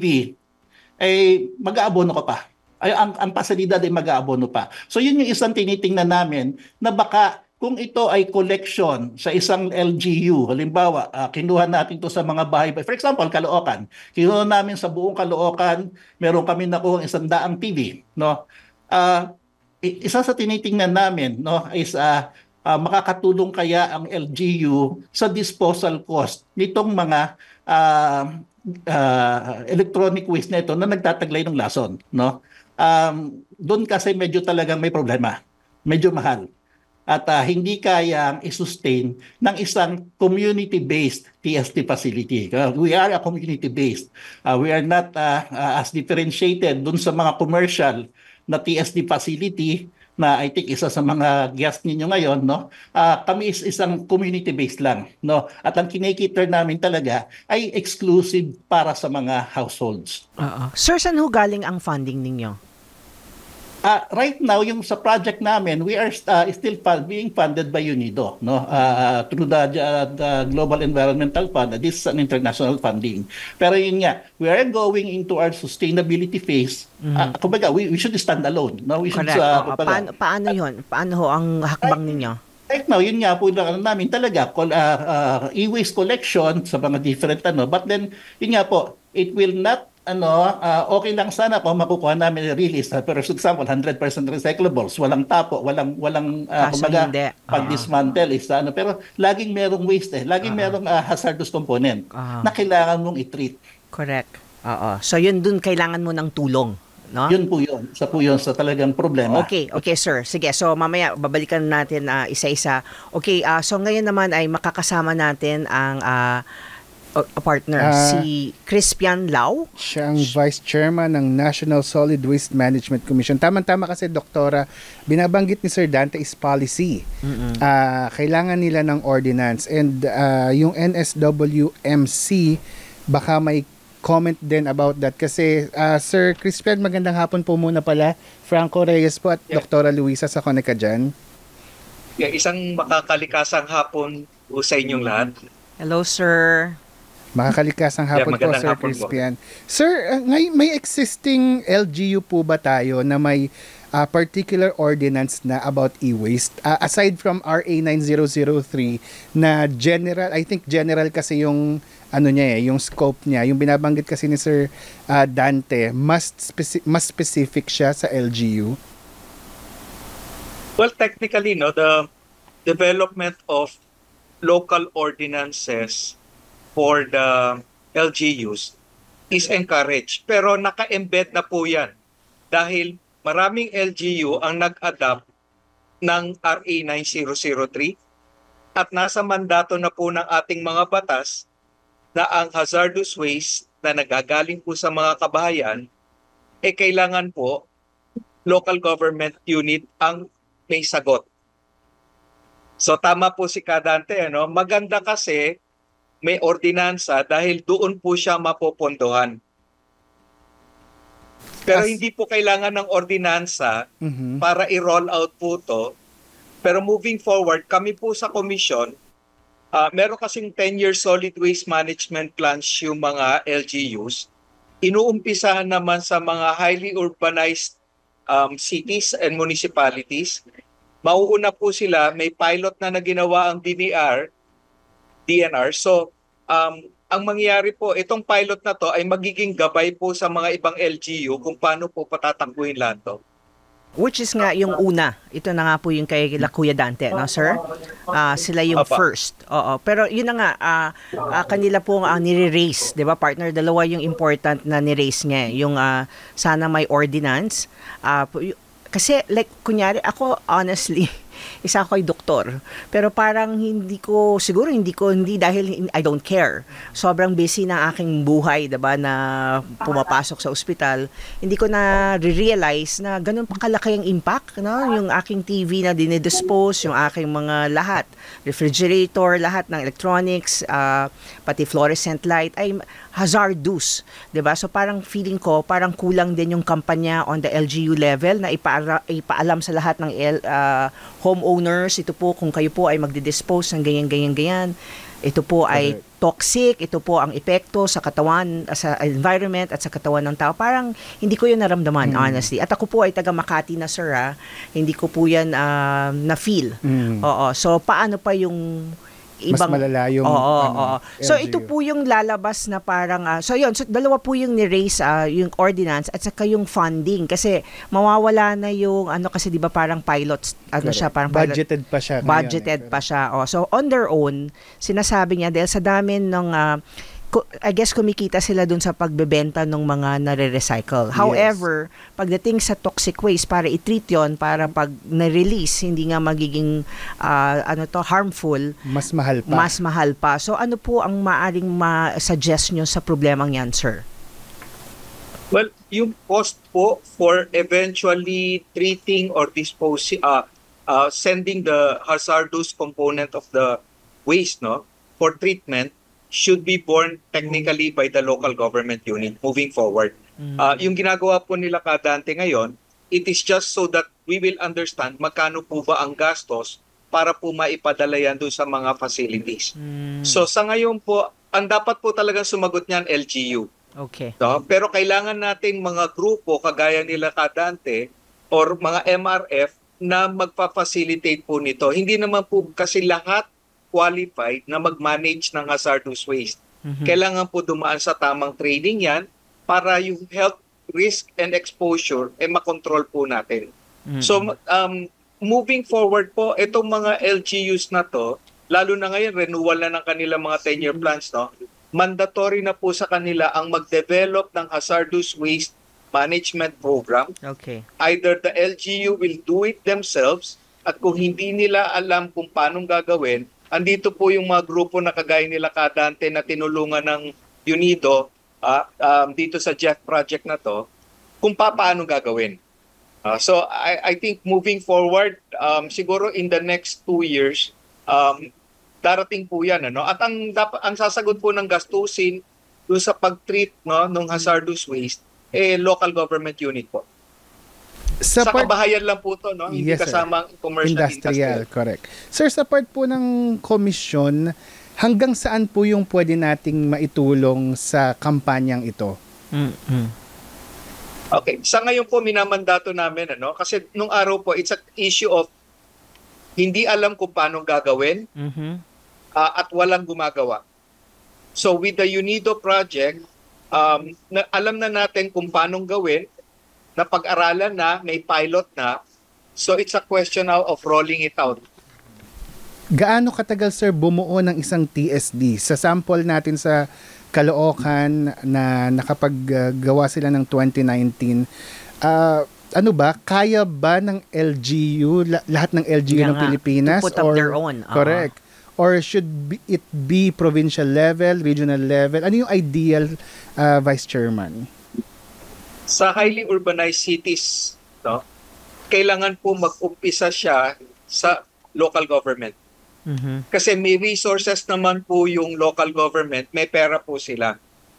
ay mag-aabono ka pa. Ay, ang, ang pasalidad ay mag-aabono pa. So, yun yung isang tinitingnan namin na baka kung ito ay collection sa isang L G U, halimbawa, uh, kinuha natin to sa mga bahay, for example, Caloocan. Kinuha namin sa buong Caloocan, meron kami nakuha isang daang T V, no? Uh, isa sa tinitingnan namin, no, is uh, uh, makakatulong kaya ang L G U sa disposal cost nitong mga uh, uh, electronic waste na ito na nagtataglay ng lason, no? Um, doon kasi medyo talagang may problema. Medyo mahal. At uh, hindi kayang i-sustain ng isang community-based T S D facility. Uh, we are a community-based. Uh, we are not uh, uh, as differentiated dun sa mga commercial na T S D facility na I think isa sa mga guest ninyo ngayon, no? Uh, kami is isang community-based lang, no? At ang kinikater namin talaga ay exclusive para sa mga households. Uh-uh. Sir, saan ho galing ang funding ninyo? Uh, right now, yung sa project namin, we are uh, still fund, being funded by UNIDO, no? Uh, through the, uh, the Global Environmental Fund. This is an international funding. Pero yun nga, we are going into our sustainability phase. Mm-hmm. Uh, kumbaga, we, we should stand alone. No? We should, Correct. Uh, uh, paano, paano yun? Paano ho ang hakbang ninyo? Right now, yun nga po ano namin talaga, uh, uh, e-waste collection sa mga different ano. But then, yun nga po, it will not ano, ah, okay lang sana kung makukuha namin yung release. Ah, pero for example, one hundred percent recyclables, walang tapo, walang walang ah, Kaso kumbaga hindi. pag Oo. dismantle is ano, pero laging merong waste eh. Laging merong ah, hazardous component Ah. na kailangan mong i-treat. Correct. Oo. So yun dun kailangan mo ng tulong, no? Yun po yun. Isa po yun sa talagang problema. Okay, okay sir. Sige, so mamaya babalikan natin ah, isa-isa. Okay, ah, so ngayon naman ay makakasama natin ang ah, o- partner, Ah. si Crispian Lau. Siya ang Vice Chairman ng National Solid Waste Management Commission. Tama-tama kasi, Doktora, binabanggit ni Sir Dante is policy. Ah, kailangan nila ng ordinance. And ah, yung N S W M C, baka may comment din about that. Kasi, ah, Sir Crispian, magandang hapon po muna pala. Franco Reyes po at Yeah. Doktora Luisa sa Coneca dyan. Yeah, isang makakalikasang hapon po sa inyong lahat. Hello sir. Makakalikasang hapon po, magandang Sir hapon po. Crispian. Sir, uh, ngay- may existing L G U po ba tayo na may uh, particular ordinance na about e-waste? Uh, aside from R A nine thousand three na general, I think general kasi yung ano niya eh, yung scope niya, yung binabanggit kasi ni Sir uh, Dante, mas, speci- mas specific siya sa L G U? Well, technically, no, the development of local ordinances for the L G Us is encouraged. Pero naka-embed na po yan dahil maraming L G U ang nag-adapt ng R A nine thousand three at nasa mandato na po ng ating mga batas na ang hazardous waste na nagagaling po sa mga kabahayan, eh kailangan po local government unit ang may sagot. So tama po si Kadante, ano? Maganda kasi may ordinansa dahil doon po siya mapopondohan. Pero As- hindi po kailangan ng ordinansa Mhm. para i-roll out po to. Pero moving forward, kami po sa commission, ah meron kasing ten-year solid waste management plans yung mga L G Us. Inuumpisahan naman sa mga highly urbanized um, cities and municipalities. Mauuna po sila, may pilot na naginawa ang D N R, D N R. So, um, ang mangyayari po, itong pilot na to ay magiging gabay po sa mga ibang L G U kung paano po patatakbuhin lahat to. Which is nga yung una. Ito na nga po yung kay La Kuya Dante, no sir? Ah, sila yung Apa. first. Oo. Pero yun na nga, ah, ah, kanila po ang nire-raise, 'di ba partner? Dalawa yung important na ni-raise niya. eh. Yung ah, sana may ordinance. Ah, po- y- kasi like kunyari ako honestly isa ako ay doktor. Pero parang hindi ko, siguro hindi ko, hindi dahil I don't care. Sobrang busy ng aking buhay, diba, na pumapasok sa ospital. Hindi ko na realize na ganun pa kalaki ang impact, no? Yung aking T V na dinidispose, yung aking mga lahat, refrigerator, lahat ng electronics, ah, pati fluorescent light, ay hazardous, 'di ba? So parang feeling ko parang kulang din yung kampanya on the L G U level na ipaara, ipaalam sa lahat ng L, ah, homeowners, ito po kung kayo po ay magdi-dispose ng ganyan ganyan ganyan. Ito po ay toxic, ito po ang epekto sa katawan, sa environment at sa katawan ng tao. Parang hindi ko 'yun naramdaman, honestly. At ako po ay taga Makati na sir, ah. Hindi ko po 'yan ah, na-feel. Mm. Oo. So paano pa yung Mas ibang malala yung Oo, ano, oo. So L G U. ito po yung lalabas na parang ah, so yun, so dalawa po yung ni-raise ah, yung ordinance at saka yung funding kasi mawawala na yung ano kasi 'di ba parang pilots ano siya parang pilot, Budgeted pa siya. ngayon, budgeted eh. pa siya. Oh, so on their own, sinasabi niya dahil sa dami ng ah, ku- I guess kumikita sila dun sa pagbebenta ng mga nare-recycle. However, pagdating sa toxic waste para i-treat yon para pag na-release hindi nga magiging ah, ano to harmful, Mas mahal pa. mas mahal pa. So ano po ang maaring ma-suggest nyo sa problemang yan, sir? Well, yung cost po for eventually treating or disposing, uh, uh, sending the hazardous component of the waste, no, for treatment should be borne technically by the local government unit moving forward. Uh, yung ginagawa po nila Kadante ngayon, it is just so that we will understand magkano po ba ang gastos para po maipadala yan doon sa mga facilities. So sa ngayon po, ang dapat po talaga sumagot niyan L G U. Okay. No? Pero kailangan nating mga grupo kagaya nila Kadante or mga M R F na magpa-facilitate po nito. Hindi naman po kasi lahat qualified na mag-manage ng hazardous waste. Kailangan po dumaan sa tamang training yan para yung health risk and exposure eh makontrol po natin. Mm. So um moving forward po, itong mga L G Us na to, lalo na ngayon renewal na ng kanilang mga ten-year plans, no? Mandatory na po sa kanila ang mag-develop ng hazardous waste management program. Okay. Either the L G U will do it themselves, at kung hindi nila alam kung paano gagawin, andito po yung mga grupo na kagaya nila Kadante na tinulungan ng UNIDO uh, um, dito sa J E F project na to, kung pa paano gagawin. Uh, so I, I think moving forward, um, siguro in the next two years, um, darating po yan. Ano? At ang, dapat, ang sasagot po ng gastusin doon sa pag-treat, no, ng hazardous waste, eh, local government unit po. Sa, sa part, kabahayan lang po to, no? Hindi yes, kasama ang commercial industrial, industrial. Correct. Sir, sa part po ng komisyon, hanggang saan po yung pwede nating maitulong sa kampanyang ito? Mm-hmm. Okay. Sa ngayon po, minamandato namin, ano? Kasi nung araw po, it's an issue of hindi alam kung paano gagawin Mm-hmm. uh, at walang gumagawa. So with the UNIDO project, um, na, alam na natin kung paano gawin, napag-aralan na, may pilot na. So it's a question now of rolling it out. Gaano katagal, sir, bumuo ng isang T S D? Sa sample natin sa Caloocan na nakapaggawa sila ng twenty nineteen, uh, ano ba, kaya ba ng L G U, lahat ng L G U Yeah ng nga, Pilipinas? to put up or, their own. Uh-huh. Correct. Or should be, it be provincial level, regional level? Ano yung ideal, uh, Vice Chairman? Sa highly urbanized cities, no, kailangan po mag-umpisa siya sa local government. Mm-hmm. Kasi may resources naman po yung local government, may pera po sila.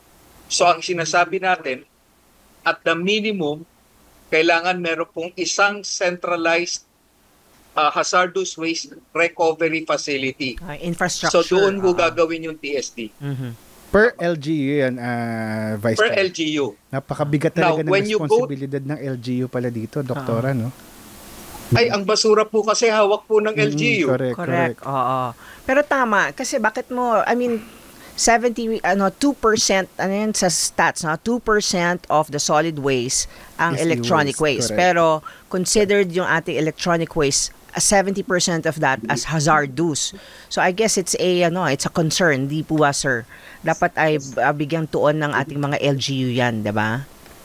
So ang sinasabi natin, at the minimum, kailangan meron pong isang centralized uh, hazardous waste recovery facility. Uh, infrastructure. So doon po uh-huh. gagawin yung T S D. Mm-hmm. Per L G U yan, uh, Vice Per Chairman. L G U. Napakabigat Now, talaga ng when you go- responsibilidad ng L G U pala dito, Doktora, no? Ay, ang basura po kasi hawak po ng L G U. Mm, correct, correct. Correct. Oo. Pero tama kasi bakit mo, I mean, seventy ano two percent ano yun sa stats, no? two percent of the solid waste ang Is electronic e-waste, waste. correct. Pero considered yung ating electronic waste, uh, seventy percent of that as hazardous. So I guess it's a ano, it's a concern, di po ba, sir? Dapat ay uh, bigyang tuon ng ating mga L G U 'yan, 'di ba?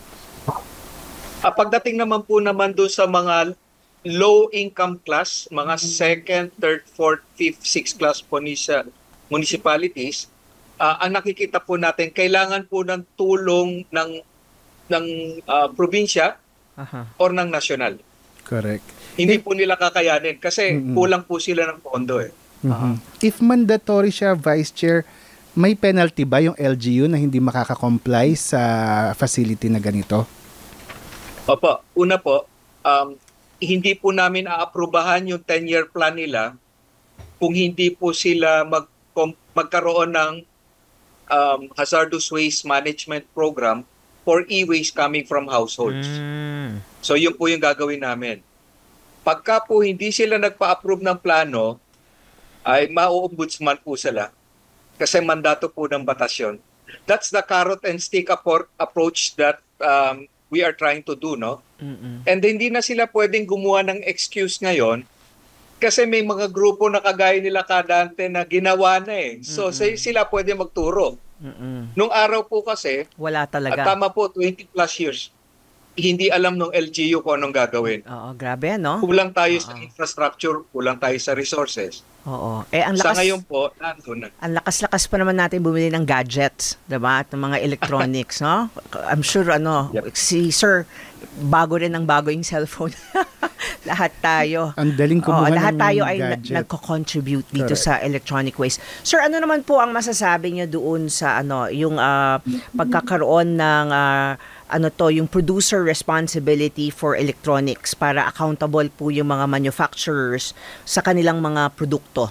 Ah, pagdating naman po naman doon sa mga low income class, mga second, third, fourth, fifth, sixth class po ni sa municipalities, ah, ang nakikita po natin, kailangan po ng tulong ng ng ah, probinsya Aha. or ng nasyonal. Correct. Hindi po nila kakayanin kasi Mm-mm. kulang po sila ng pondo eh. Mhm. If mandatory siya, Vice Chair, may penalty ba yung L G U na hindi makaka-comply sa facility na ganito? Opo, una po, um, hindi po namin aaprubahan yung ten-year plan nila kung hindi po sila mag magkaroon ng um, hazardous waste management program for e-waste coming from households. Mm. So yun po yung gagawin namin. Pagka po hindi sila nagpa-approve ng plano, ay mau-ombudsman po sila kasi mandato po ng batas yun. That's the carrot and stick appor- approach that um, we are trying to do, no? Mm-mm. And hindi na sila pwedeng gumawa ng excuse ngayon kasi may mga grupo na kagaya nila Kadante na ginawa na eh. So Mm-mm. sila pwede magturo. Mm-mm. Nung araw po kasi, Wala at talaga. tama po, twenty plus years, hindi alam ng L G U kung anong gagawin. Oo, grabe, no? Kulang tayo sa Oo. infrastructure, kulang tayo sa resources. Oo. Eh, ang Sa lakas, ngayon po, nandun na. ang lakas-lakas pa naman natin bumili ng gadgets, 'di ba? At ng mga electronics, no? I'm sure ano, Yep. si Sir bago rin ang bago yung cellphone. Lahat tayo. Ang daling Oo, kumuha lahat ng tayo ay na- gadget. nagko-contribute dito Correct. sa electronic waste. Sir, ano naman po ang masasabi niyo doon sa ano, yung ah, pagkakaroon ng ah, ano to, yung producer responsibility for electronics para accountable po yung mga manufacturers sa kanilang mga produkto?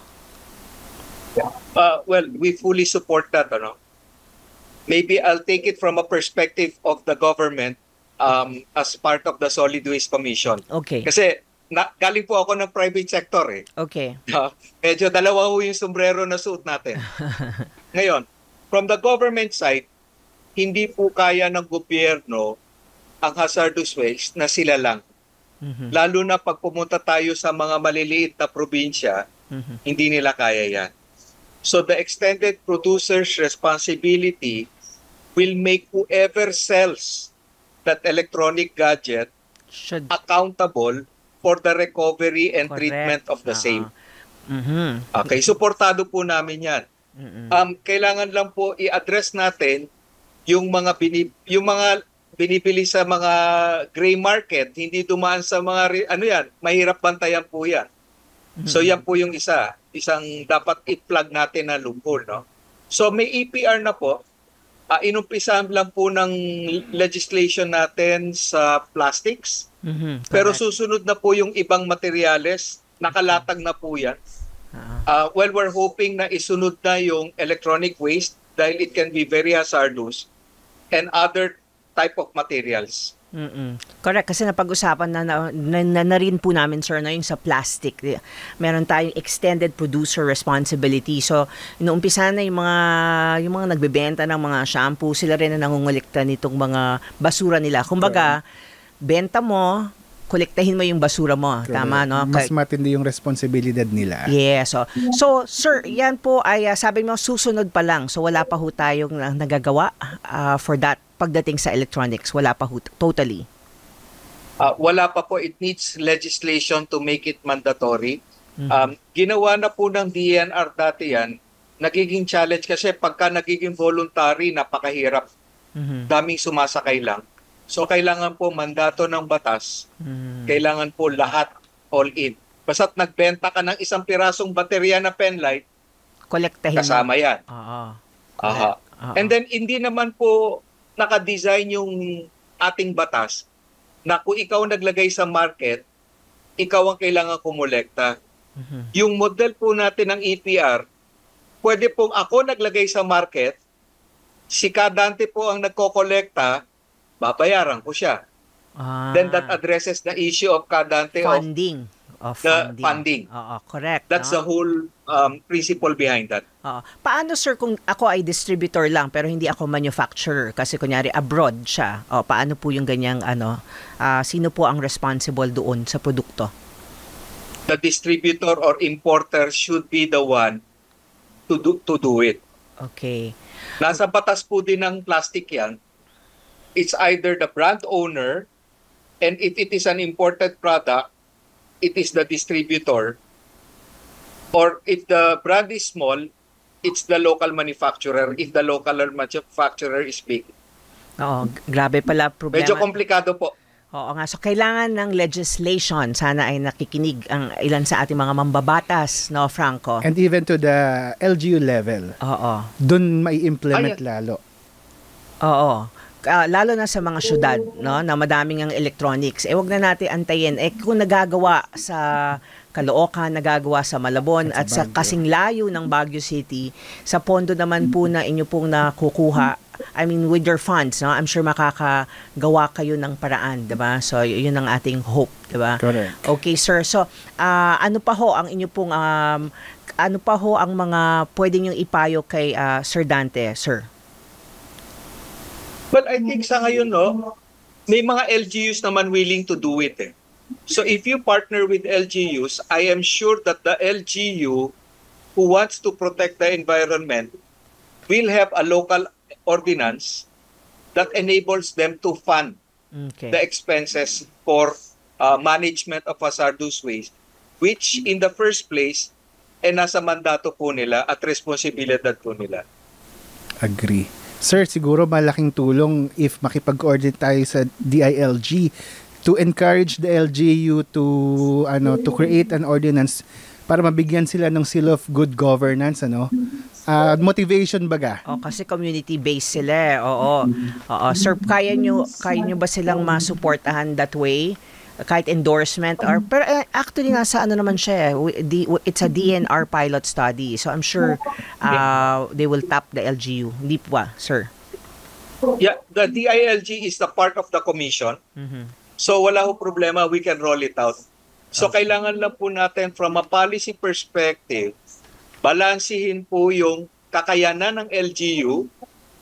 Uh, well, we fully support that. Ano? Maybe I'll take it from a perspective of the government um, as part of the Solid Waste Commission. Okay. Kasi na, galing po ako ng private sector eh. Okay. Uh, medyo dalawa ho yung sombrero na suit natin. Ngayon, from the government side, hindi po kaya ng gobyerno ang hazardous waste na sila lang. Mhm. Lalo na pag pumunta tayo sa mga maliliit na probinsya, Mhm. hindi nila kaya yan. So the extended producer's responsibility will make whoever sells that electronic gadget Should accountable for the recovery and correct. treatment of the Oo. same. Mhm. Okay, suportado po namin yan. Mhm. Um, kailangan lang po i-address natin yung mga bini, yung mga binibili sa mga gray market, hindi dumaan sa mga re- ano yan, mahirap bantayan po yan. So yan po yung isa, isang dapat i-plug natin na loophole, no? So may E P R na po. Uh, inumpisahan lang po ng legislation natin sa plastics. Mhm. Pero Correct. susunod na po yung ibang materyales, nakalatag na po yan. Oo. Uh, well, we're hoping na isunod na yung electronic waste dahil it can be very hazardous and other type of materials. Mm-mm. Correct, kasi napag-usapan na na, na, na na rin po namin, sir, na yung sa plastic. Meron tayong extended producer responsibility. So, inuumpisa na yung mga yung mga nagbebenta ng mga shampoo, sila rin na nangungulikta nitong mga basura nila. Kumbaga, benta mo, kolektahin mo yung basura mo. Tama, no? Mas Kay- matindi yung responsibilidad nila. Yeah, so, so sir, yan po ay uh, sabi mo susunod pa lang. So wala pa ho tayong uh, nagagawa uh, for that pagdating sa electronics. Wala pa ho totally. Uh, wala pa po, it needs legislation to make it mandatory. Um, ginawa na po ng D N R dati yan. Nagiging challenge kasi pagka nagiging voluntary, napakahirap. Mhm. Daming sumasakay lang. So kailangan po mandato ng batas. Mhm. Kailangan po lahat all in. Basta't nagbenta ka ng isang pirasong baterya na penlight, Kolektahin mo. kasama yan. Oo. Aha. Oo. And then hindi naman po naka-design yung ating batas na kung ikaw naglagay sa market, ikaw ang kailangan kumolekta. Mhm. Yung model po natin ng E P R, pwede pong ako naglagay sa market, si Kadante po ang nagkokolekta, babayaran ko siya. Ah, Then that addresses the issue of Kadante of funding. Of the funding. funding. Oo, correct. that's no? the whole um, principle behind that. Oo. Paano, sir, kung ako ay distributor lang pero hindi ako manufacturer kasi kunyari abroad siya, o, paano po yung ganyang ano, ah, sino po ang responsible doon sa produkto? The distributor or importer should be the one to do, to do it. Okay. Nasa batas po din ng plastic yan. It's either the brand owner, and if it is an imported product, it is the distributor. Or if the brand is small, it's the local manufacturer. If the local manufacturer is big. Oo, g- grabe pala problema. Medyo komplikado po. Oo nga. So, kailangan ng legislation. Sana ay nakikinig ang ilan sa ating mga mambabatas, no, Franco? And even to the L G U level, Oo. dun may implement Ayan. lalo. Oo. Ah, lalo na sa mga syudad, no, na madaming ang electronics. Eh, wag na natin antayin. Eh, kung nagagawa sa Caloocan, nagagawa sa Malabon at At sa sa Baguio. kasing layo ng Baguio City, sa pondo naman po na inyo pong nakukuha, I mean, with your funds, no, I'm sure makakagawa kayo ng paraan, di ba? So, y- yun ang ating hope, di ba? Correct. Okay, sir. So, ah, ano pa ho ang inyo pong, um, ano pa ho ang mga pwede niyong ipayo kay ah, Sir Dante, sir? But I think sa ngayon, no, may mga L G Us naman willing to do it. Eh. So if you partner with L G Us, I am sure that the L G U who wants to protect the environment will have a local ordinance that enables them to fund Okay. the expenses for uh, management of hazardous waste, which in the first place, eh nasa mandato po nila at responsibilidad po nila. Agree. Sir, siguro malaking tulong if makipag-coordinate tayo sa D I L G to encourage the L G U to ano to create an ordinance para mabigyan sila ng seal of good governance, ano? Ah, motivation baga. Oh, kasi community-based sila eh. Oo. Oo. Sir, kaya nyo, kaya nyo ba silang masuportahan that way? Kahit endorsement or pero eh, actually nasa ano naman siya eh. We- di- it's a D N R pilot study. So I'm sure uh, they will tap the L G U. Hindi po ba, sir? Yeah, the D I L G is the part of the commission. Mhm. So wala ho problema, we can roll it out. So kailangan lang po natin from a policy perspective, balansihin po yung kakayanan ng L G U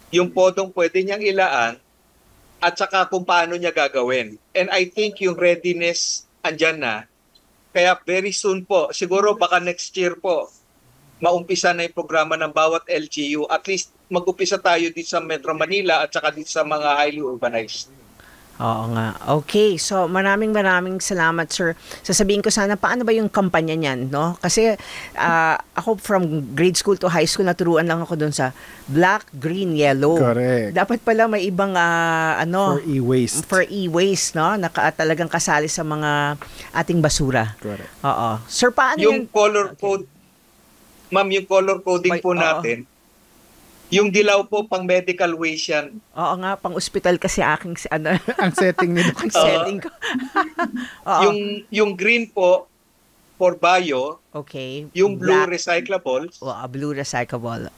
yung podong pwede niyang ilaan, at saka kung paano niya gagawin. And I think yung readiness andyan na. Kaya very soon po, siguro baka next year po, maumpisa na yung programa ng bawat L G U. At least mag-umpisa tayo dito sa Metro Manila at saka dito sa mga highly urbanized. Oo nga. Okay. So, maraming maraming salamat, sir. Sasabihin ko sana, paano ba yung kampanya niyan, no? Kasi ah, ako from grade school to high school, naturuan lang ako doon sa black, green, yellow. Correct. Dapat pala may ibang, ah, ano, For e-waste. for e-waste, no? Naka, talagang kasali sa mga ating basura. Correct. Oo. Sir, paano Yung yan? color code, ma'am, yung color coding May- po oo. natin, yung dilaw po pang medical waste yan. Oo nga, pang ospital kasi aking, si- ano, Ang setting nito. ang setting ko. Oo. Yung, yung green po, for bio, Okay. yung blue Black. recyclables, Oo, blue recyclable.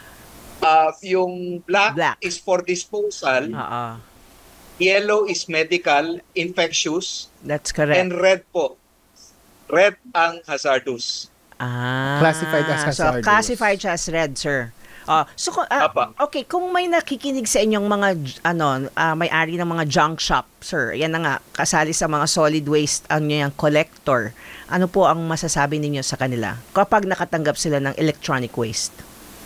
uh, yung black, Black. is for disposal, Oo. yellow is medical, infectious, That's correct. and red po. Red ang hazardous. Ah, Classified as So, hazardous. classified siya as red, sir. Ah, so kung- ah, Apa. okay, kung may nakikinig sa inyong mga j- ano, ah, may-ari ng mga junk shop, sir. Yan na nga, kasali sa mga solid waste ano yung collector. Ano po ang masasabi ninyo sa kanila kapag nakatanggap sila ng electronic waste?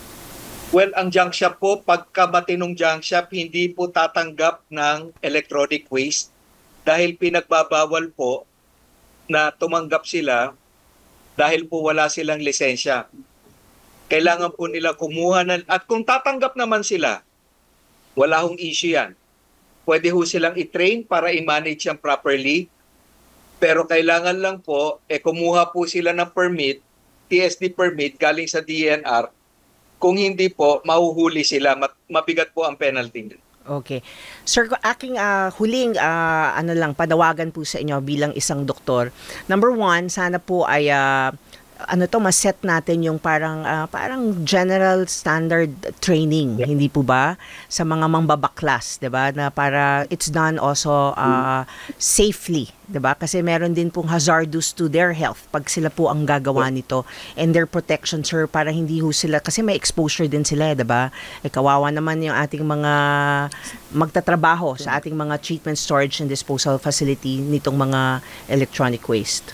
Well, ang junk shop po, pagka matinong junk shop, hindi po tatanggap ng electronic waste dahil pinagbabawal po na tumanggap sila dahil po wala silang lisensya. Kailangan po nila kumuha ng, at kung tatanggap naman sila, wala hong issue yan. Pwede ho silang i-train para i-manage yan properly, pero kailangan lang po, eh kumuha po sila ng permit, T S D permit galing sa D N R. Kung hindi po, mahuhuli sila, mat- mabigat po ang penalty. Okay. Sir, ko- aking ah, huling ah, ano lang, panawagan po sa inyo bilang isang doktor. Number one, sana po ay ah, ano to, ma-set natin yung parang ah, parang general standard training, hindi po ba? Sa mga mangbabaklas, 'di ba? Na para it's done also ah, safely, 'di ba? Kasi meron din pong hazardous to their health pag sila po ang gagawa nito, and their protection, sir, para hindi ho sila, kasi may exposure din sila, 'di ba? Eh, kawawa naman yung ating mga magtatrabaho sa ating mga treatment, storage and disposal facility nitong mga electronic waste.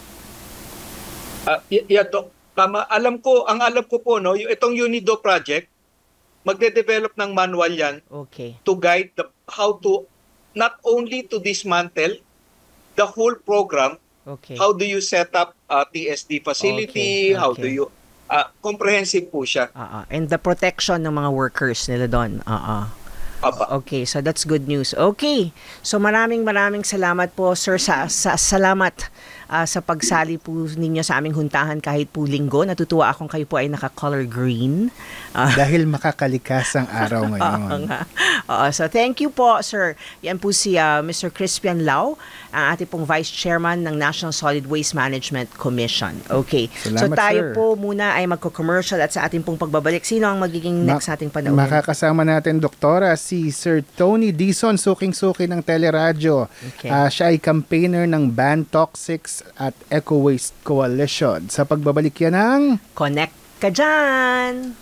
Uh, y- yeah, Doc, tama. Alam ko, ang alam ko po, no, yung itong UNIDO project, magde-develop ng manual yan Okay. to guide the, how to, not only to dismantle the whole program, Okay. how do you set up a T S D facility, Okay, how okay. do you, uh, comprehensive po siya. Ah, ah. And the protection ng mga workers nila doon. Ah, ah. Apa. Okay, so that's good news. Okay. So maraming maraming salamat po, sir, sa, sa salamat ah, sa pagsali po ninyo sa aming huntahan kahit po linggo. Natutuwa akong kayo po ay naka-color green. Ah, Dahil makakalikas ang araw Oo ngayon. nga. Oo, so thank you po, sir. Yan po si ah, Mister Crispian Lau, ang ating pong Vice Chairman ng National Solid Waste Management Commission. Okay. so Salamat, tayo sir. po muna ay magko-commercial at sa ating pong pagbabalik, sino ang magiging Ma- next ating panahon? Makakasama natin, Doktora, si Sir Tony Dizon, suking-suki ng Teleradyo. Okay. Ah, siya ay campaigner ng Ban Toxics at Eco Waste Coalition. Sa pagbabalik yan ng... Connect ka dyan!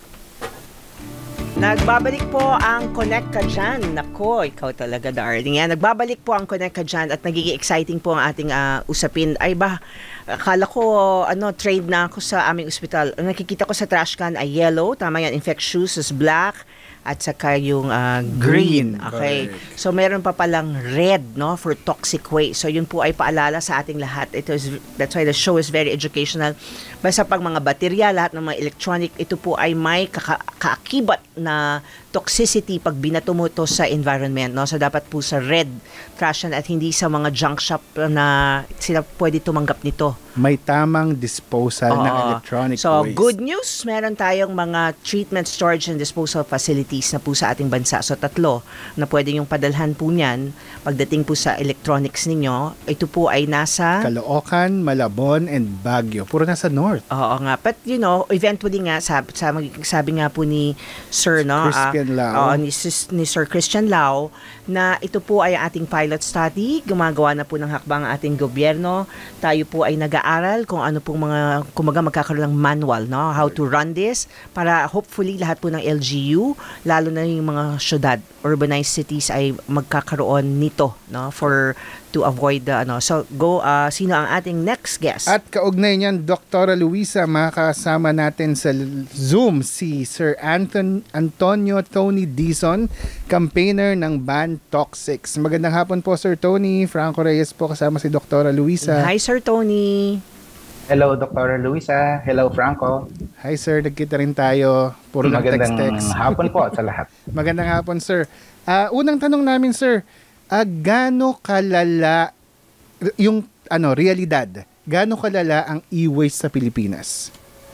Nagbabalik po ang Connect ka dyan. Nako, ikaw talaga, darling. Yan, nagbabalik po ang Connect ka dyan at nagiging exciting po ang ating ah, usapin. Ay ba, akala ko, ano, trade na ako sa aming ospital. Ang nakikita ko sa trash can ay yellow. Tama yan, infectious is black. At saka yung ah, green. Green, Okay. correct. So, meron pa palang red, no, for toxic waste. So, yun po ay paalala sa ating lahat. Ito is, that's why the show is very educational. Basta pag mga baterya, lahat ng mga electronic, ito po ay may kaka- kaakibat na toxicity pag binato mo ito sa environment, no? So, dapat po sa red trash yan at hindi sa mga junk shop na sila pwede tumanggap nito. May tamang disposal ng Oo. electronic So, waste. good news, meron tayong mga treatment, storage, and disposal facilities na po sa ating bansa. So, tatlo na pwede yung padalhan po niyan pagdating po sa electronics ninyo. Ito po ay nasa... Caloocan, Malabon, and Baguio. Puro nasa north. Oo nga. But, you know, eventually nga, sabi, sabi, sabi nga po ni Sir, no? Christian ah, Lau. oo, ni, sis- ni Sir Christian Lau, na ito po ay ating pilot study. Gumagawa na po ng hakbang ang ating gobyerno. Tayo po ay nag mag-aaral kung ano pong mga, kumaga magkakaroon ng manual, no? How to run this para hopefully lahat po ng L G U, lalo na yung mga syudad, urbanized cities ay magkakaroon nito, no? For to avoid the ano. So go, uh, sino ang ating next guest? At kaugnay niyan, Doktora Luisa, makakasama natin sa Zoom si Sir Anton, Antonio Tony Dizon, campaigner ng Ban Toxics. Magandang hapon po, Sir Tony. Franco Reyes po kasama si Doktora Luisa. Hi, Sir Tony. Hello, Doktora Luisa. Hello, Franco. Hi, Sir. Nagkita rin tayo. Puro lang Magandang text-text. hapon po sa lahat. Magandang hapon, Sir. Uh, unang tanong namin, Sir, uh, gaano kalala yung ano realidad? Gaano kalala ang e-waste sa Pilipinas?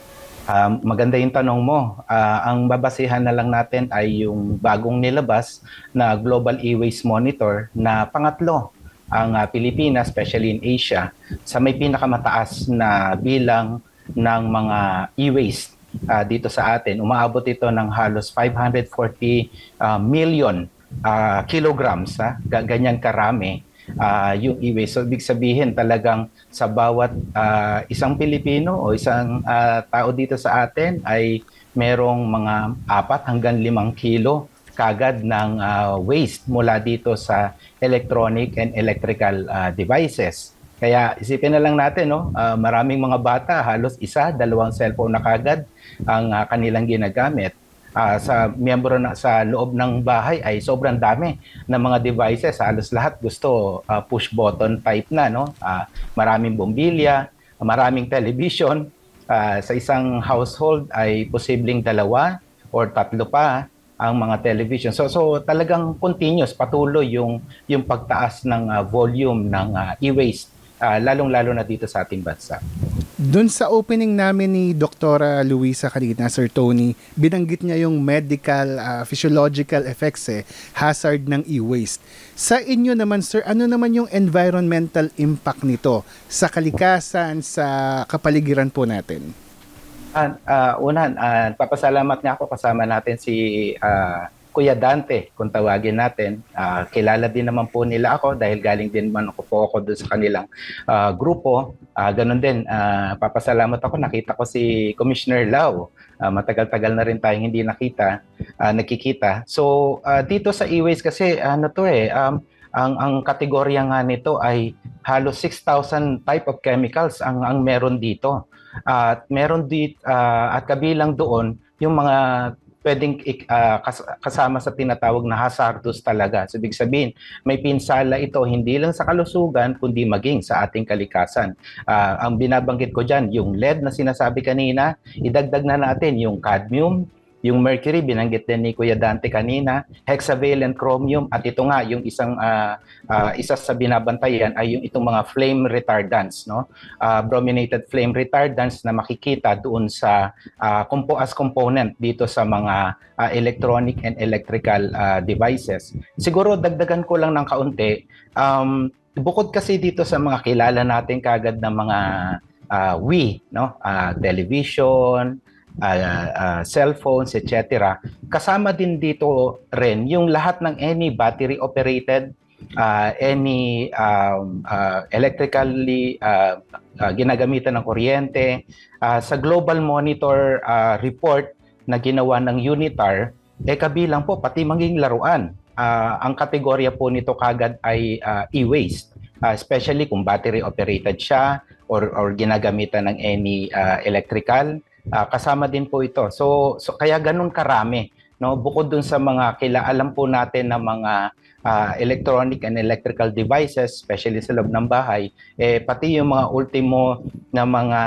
Um, maganda yung tanong mo. Uh, ang babasihan na lang natin ay yung bagong nilabas na Global E-Waste Monitor na pangatlo ang uh, Pilipinas, especially in Asia, sa may pinakamataas na bilang ng mga e-waste uh, dito sa atin. Umaabot ito ng halos five hundred forty uh, million uh, kilograms, ha? Ganyan karami uh, yung e-waste. So, ibig sabihin talagang sa bawat uh, isang Pilipino o isang uh, tao dito sa atin ay merong mga apat hanggang limang kilo kagad ng uh, waste mula dito sa electronic and electrical uh, devices. Kaya isipin na lang natin, no, uh, maraming mga bata, halos isa, dalawang cellphone na kagad ang uh, kanilang ginagamit. Uh, sa miyembro na sa loob ng bahay ay sobrang dami ng mga devices. Halos lahat gusto uh, push button type na, no? Uh, maraming bombilya, maraming television. Uh, sa isang household ay posibleng dalawa or tatlo pa ang mga television. So so talagang continuous, patuloy yung yung pagtaas ng uh, volume ng uh, e-waste, uh, lalong-lalo na dito sa ating bansa. Doon sa opening namin ni Doktora Luisa kanina, Sir Tony, binanggit niya yung medical, uh, physiological effects, eh, hazard ng e-waste. Sa inyo naman, Sir, ano naman yung environmental impact nito sa kalikasan, sa kapaligiran po natin? Uh, uh, unan, uh, papasalamat nga ako, kasama natin si uh, Kuya Dante, kung tawagin natin. Uh, kilala din naman po nila ako dahil galing din naman ako po ako doon sa kanilang uh, grupo. Uh, ganun din, uh, papasalamat ako, nakita ko si Commissioner Lau. Uh, matagal-tagal na rin tayong hindi nakita, uh, nakikita. So uh, dito sa e-waste kasi, ano to eh, um, ang, ang kategorya nga nito ay halos six thousand type of chemicals ang, ang meron dito. At uh, meron dit uh, at kabilang doon yung mga pwedeng uh, kasama sa tinatawag na hazardous talaga. So, ibig sabihin, may pinsala ito hindi lang sa kalusugan kundi maging sa ating kalikasan. Uh, ang binabanggit ko dyan, yung lead na sinasabi kanina, idagdag na natin yung cadmium, yung mercury, binanggit din ni Kuya Dante kanina, hexavalent chromium, at ito nga, yung isang uh, uh, isa sa binabantayan ay yung itong mga flame retardants, no? Uh, brominated flame retardants na makikita doon sa uh, compo as component dito sa mga uh, electronic and electrical uh, devices. Siguro dagdagan ko lang ng kaunti, um, bukod kasi dito sa mga kilala natin kagad na mga uh, we, no? Uh, television, Uh, uh, cellphones, et cetera. Kasama din dito rin yung lahat ng any battery-operated, uh, any um, uh, electrically uh, uh, ginagamitan ng kuryente. Uh, sa Global Monitor uh, report na ginawa ng UNITAR, eh kabilang po pati maging laruan. Uh, ang kategorya po nito kagad ay uh, e-waste, uh, especially kung battery-operated siya or, or ginagamitan ng any uh, electrical. Uh, kasama din po ito. So, so kaya ganun karami, no? Bukod dun sa mga kilaalam po natin na mga uh, electronic and electrical devices, especially sa loob ng bahay, eh pati yung mga ultimo na mga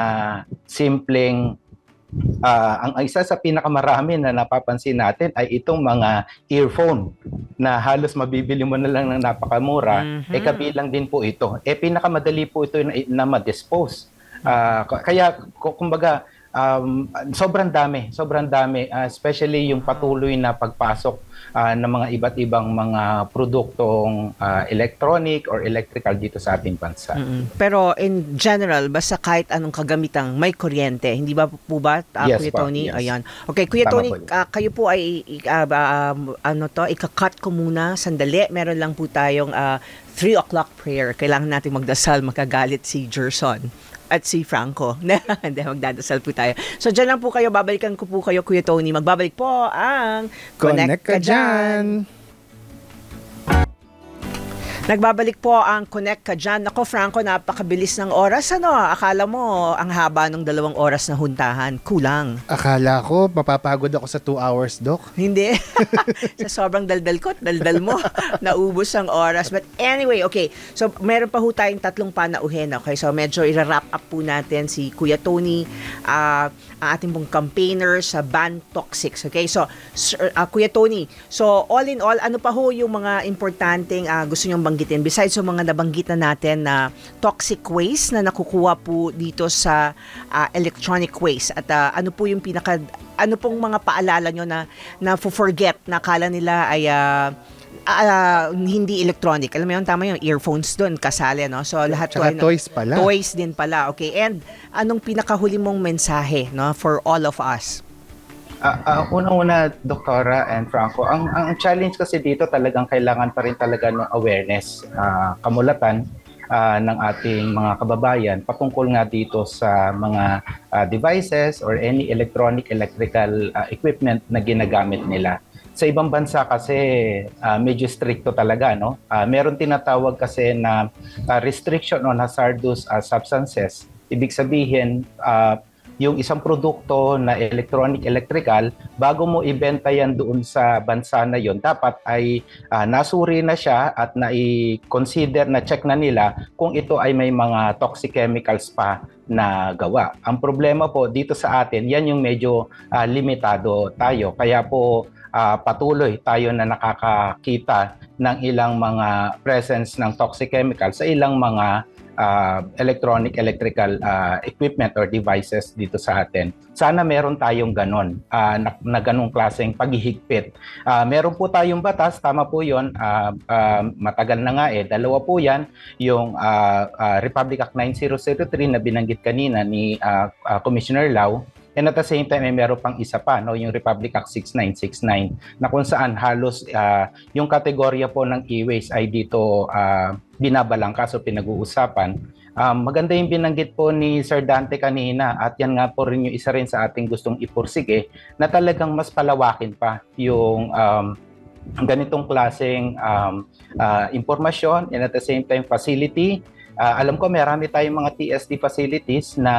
simpleng uh, ang isa sa pinakamarami na napapansin natin ay itong mga earphone na halos mabibili mo na lang ng napakamura, mm-hmm. eh kabilang din po ito. Eh pinakamadali po ito na, na ma-dispose. Uh, kaya kumbaga Um, sobrang dami, sobrang dami, uh, especially yung patuloy na pagpasok uh, ng mga iba't ibang mga produktong uh, electronic or electrical dito sa ating bansa. Mm-hmm. Pero in general, basta kahit anong kagamitang may kuryente, hindi ba po ba, uh, yes, Kuya pa, Tony? yes. Ayan. Okay, Kuya Tama Tony, po uh, kayo po ay, uh, uh, ano to, ika-cut ko muna, sandali. Meron lang po tayong uh, three o'clock prayer. Kailangan natin magdasal, makagalit si Gerson. at si Franco. Hindi, magdadasal po tayo. So, dyan lang po kayo. Babalikan ko po kayo, Kuya Tony. Magbabalik po ang Connect ka dyan! Nagbabalik po ang Connect ka dyan. Ako, Franco, napakabilis ng oras. Ano? Akala mo, ang haba ng dalawang oras na huntahan. Kulang. Akala ko, mapapagod ako sa two hours, Doc. Hindi. Sa sobrang daldal ko, daldal mo, naubos ang oras. But anyway, okay. So, meron pa ho tayong tatlong panauhin. Okay? So, medyo i-wrap up po natin si Kuya Tony, uh, ang ating pong campaigner sa Ban Toxics. Okay? So, sir, uh, Kuya Tony, so all in all, ano pa ho yung mga importanteng uh, gusto nyong banggitin besides yung mga nabanggit na natin na toxic waste na nakukuha po dito sa uh, electronic waste at uh, ano po yung pinaka ano pong mga paalala nyo na na forget na akala nila ay uh, uh, hindi electronic. Alam mo yun, tama yung earphones doon kasali, no? So lahat Tsaka to, toys pala. Toys din pala. Okay. And anong pinakahuli mong mensahe, no, for all of us? Uh, uh, unang-una, Doktora and Franco, ang, ang challenge kasi dito talagang kailangan pa rin talaga ng awareness, uh, kamulatan uh, ng ating mga kababayan patungkol nga dito sa mga uh, devices or any electronic electrical uh, equipment na ginagamit nila. Sa ibang bansa kasi uh, medyo stricto talaga, no? Uh, meron tinatawag kasi na uh, restriction on hazardous uh, substances. Ibig sabihin, uh, yung isang produkto na electronic electrical, bago mo ibenta yan doon sa bansa na yon, dapat ay uh, nasuri na siya at na-consider, na check na nila kung ito ay may mga toxic chemicals pa na gawa. Ang problema po dito sa atin, yan yung medyo uh, limitado tayo. Kaya po uh, patuloy tayo na nakakakita ng ilang mga presence ng toxic chemicals sa ilang mga Uh, electronic electrical uh, equipment or devices dito sa atin. Sana meron tayong ganon, uh, na, na ganong klaseng paghihigpit. Uh, meron po tayong batas, tama po yun, uh, uh, matagal na nga eh, dalawa po yan, yung uh, uh, Republic Act nine thousand three na binanggit kanina ni uh, uh, Commissioner Lau. And at the same time, eh, meron pang isa pa, no, yung Republic Act six nine six nine, na kung saan halos uh, yung kategorya po ng e-waste ay dito uh, binabalangkas o pinag-uusapan. Um, maganda yung binanggit po ni Sir Dante kanina at yan nga po rin yung isa rin sa ating gustong ipursige na talagang mas palawakin pa yung um, ganitong klaseng um, uh, impormasyon and at the same time facility. Uh, alam ko marami tayong mga T S D facilities na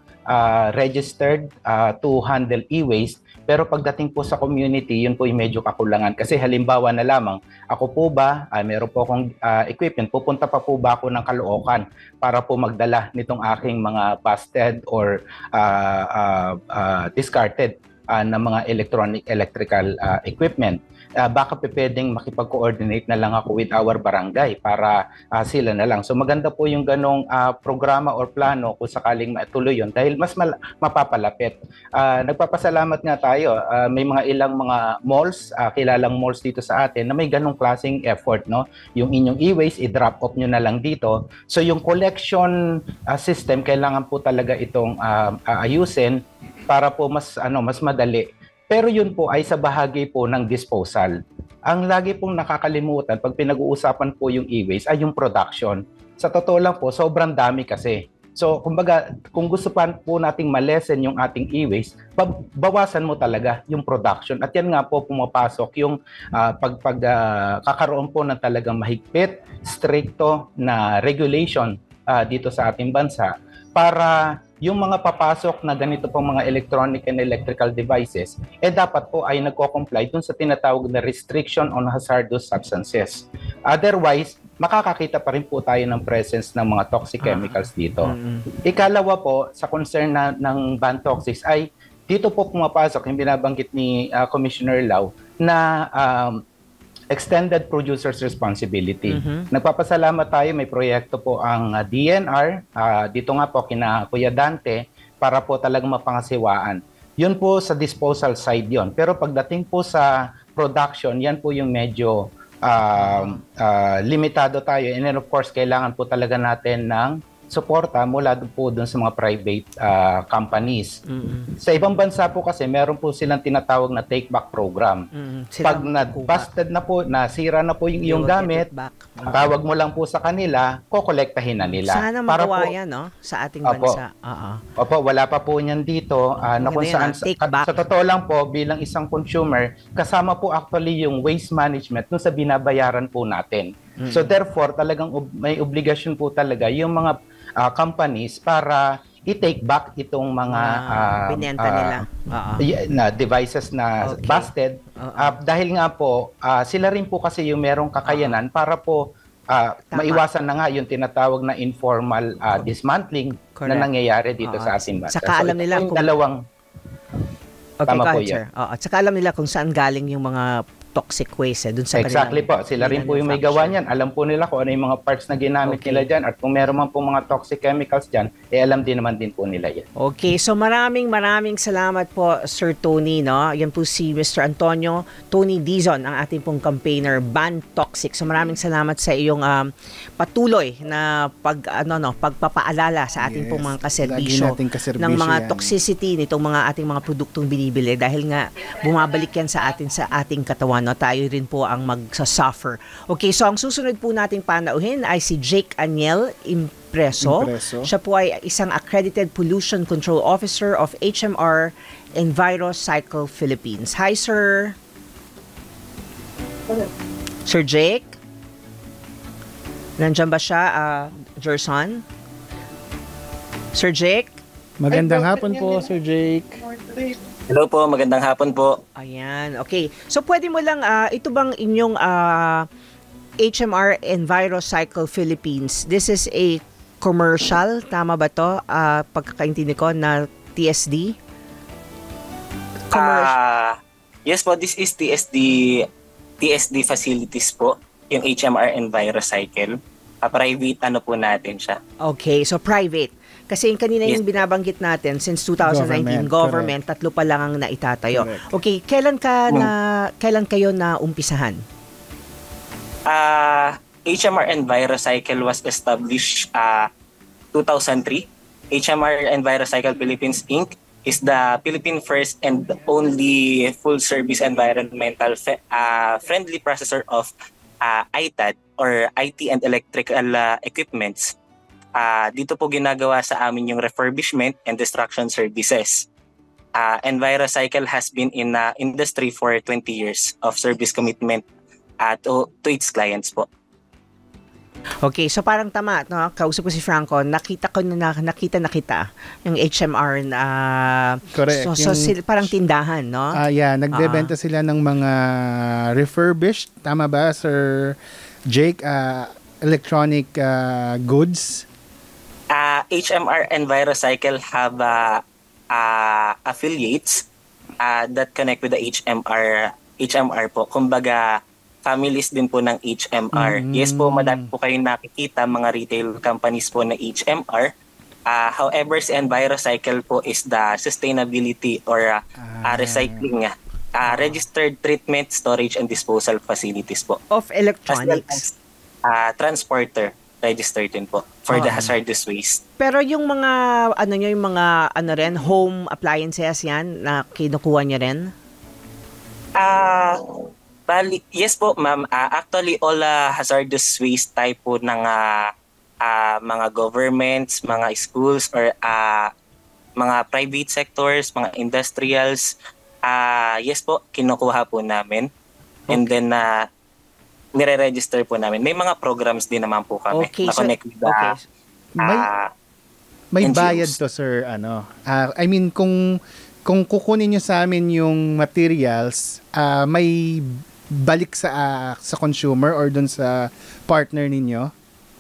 uh, registered uh, to handle e-waste. Pero pagdating po sa community, yun po yung medyo kakulangan. Kasi halimbawa na lamang, ako po ba, uh, meron po akong uh, equipment, pupunta pa po ba ako ng Caloocan para po magdala nitong aking mga busted or uh, uh, uh, discarded uh, na mga electronic electrical uh, equipment. Uh, baka pwedeng makipag-coordinate na lang ako with our barangay para uh, sila na lang. So maganda po yung ganong uh, programa or plano kung sakaling matuloy yun dahil mas mal- mapapalapit. Uh, nagpapasalamat nga tayo. Uh, may mga ilang mga malls, uh, kilalang malls dito sa atin na may ganong klaseng effort, no? Yung inyong e-waste, i-drop off nyo na lang dito. So yung collection uh, system, kailangan po talaga itong uh, uh, ayusin para po mas ano mas madali. Pero yun po ay sa bahagi po ng disposal. Ang lagi pong nakakalimutan pag pinag-uusapan po yung e-waste ay yung production. Sa totoo lang po, sobrang dami kasi. So, kumbaga, kung gusto pa po nating malesen yung ating e-waste, bawasan mo talaga yung production. At yan nga po pumapasok yung uh, pag, pag uh, kakaroon po ng talagang mahigpit, stricto na regulation uh, dito sa ating bansa para yung mga papasok na ganito pong mga electronic and electrical devices, eh dapat po ay nagko-comply dun sa tinatawag na restriction on hazardous substances. Otherwise, makakakita pa rin po tayo ng presence ng mga toxic chemicals dito. Mm-hmm. Ikalawa po, sa concern na, ng ban toxics ay dito po pumapasok yung binabanggit ni uh, Commissioner Lau na um, extended producer's responsibility. Mm-hmm. Nagpapasalamat tayo, may proyekto po ang uh, D N R, uh, dito nga po kina Kuya Dante, para po talagang mapangasiwaan. Yun po sa disposal side yon. Pero pagdating po sa production, yan po yung medyo uh, uh, limitado tayo. And then of course, kailangan po talaga natin ng suporta mula doon po doon sa mga private ah, companies. Mm-mm. Sa ibang bansa po kasi meron po silang tinatawag na take back program. Mm-mm. Sila Pag ang na kukuha. busted na po, nasira na po yung You iyong will get gamit, it back. tawag mo lang po sa kanila, kokolektahin na nila. Sana Para magawa po, yan, no? Sa ating Opo. bansa. Oo. Opo, wala pa po niyan dito ah, na Maganda kung yan, saan ah. Take sa, back. sa totoo lang po bilang isang consumer, kasama po actually yung waste management dun sa binabayaran po natin. Mm. So therefore, talagang ob- may obligasyon po talaga yung mga ah, companies para i-take back itong mga Ah, ah, binenta ah, nila. Oo. y- na devices na Okay. busted. Oo. Ah, dahil nga po, ah, sila rin po kasi yung merong kakayanan para po ah, Tama. maiwasan na nga yung tinatawag na informal ah, dismantling Correct. na nangyayari dito Oo. sa ating bansa. Saka alam ito nila po yung kung- dalawang Okay, Tama go po ahead, sir. Oo. At saka alam nila kung saan galing yung mga toxic waste eh, dun sa exactly kanilang po. Sila rin po yung may gawa niyan. Alam po nila kung ano yung mga parts na ginamit Okay. nila dyan at kung meron man po mga toxic chemicals dyan, eh alam din naman din po nila yan. Okay, so maraming maraming salamat po Sir Tony, no? Yan po si Mister Antonio Tony Dizon, ang ating pong campaigner Ban Toxic. So maraming salamat sa iyong um, patuloy na pag ano no, pagpapaalala sa ating Yes. pong mga Lagi kaserbisyo nating kaserbisyo ng mga yan. toxicity nitong mga ating mga produktong binibili dahil nga bumabalik yan sa atin sa ating katawan, no? Tayo rin po ang magsa-suffer. Okay, so ang susunod po nating panauhin ay si Jake Aniel Impreso. Impreso. Siya po ay isang accredited pollution control officer of H M R EnviroCycle Philippines. Hi, sir. Sir Jake? Nandiyan ba siya, uh, Gerson? Sir Jake? Magandang hapon po, Sir Jake. Hello po, magandang hapon po. Ayan, okay. So pwede mo lang, ah, ito bang inyong ah, H M R EnviroCycle Philippines, this is a commercial, tama ba to? Ah, pagkakaintindi ko na T S D? Commercial. Ah, yes po, this is T S D T S D facilities po, yung H M R EnviroCycle. Uh, private ano po natin siya. Okay, so private. Kasi yung kanina Yes. yung binabanggit natin since twenty nineteen, Government, government, tatlo pa lang ang naitatayo. Correct. Okay, kailan ka na kailan kayo na umpisahan? Ah, H M R EnviroCycle was established uh, two thousand three. H M R EnviroCycle Philippines Incorporated is the Philippine first and only full-service environmental fe- uh, friendly processor of uh, I T A D or I T and electrical uh, equipments. Uh, dito po ginagawa sa amin yung refurbishment and destruction services. Uh, EnviroCycle has been in the industry for twenty years of service commitment uh, to, to its clients po. Okay, so parang tama, no? Kausap ko si Franco, nakita ko na nakita na kita yung H M R na Correct. so, so Yung- sil- parang tindahan, no? Ah, yeah, nagbebenta sila ng mga refurbished, tama ba, Sir Jake, ah, electronic ah, goods? Uh, H M R EnviroCycle have uh, uh, affiliates uh, that connect with the H M R H M R po. Kumbaga, families din po ng H M R. Mm. Yes po, madami po kayong nakikita mga retail companies po na H M R. Uh, however, si EnviroCycle po is the sustainability or uh, uh, recycling, uh, registered treatment, storage, and disposal facilities po. Of As well electronics. as uh, transporter registered din po for the Ah. hazardous waste. Pero yung mga ano nyo, yung mga ano rin, home appliances yan na kinukuha niya rin? Ah, bali, yes po ma'am. Ah, actually, all ah, hazardous waste type po ng ah, ah, mga governments, mga schools, or ah, mga private sectors, mga industrials, ah, yes po, kinukuha po namin. And then, na nire-register po namin. May mga programs din naman po kami Okay, na so connect with the, okay. May, ah, may N G Os. bayad to, sir, ano? Ah, I mean, kung kung kukunin nyo sa amin yung materials, ah, may balik sa ah, sa consumer or dun sa partner ninyo?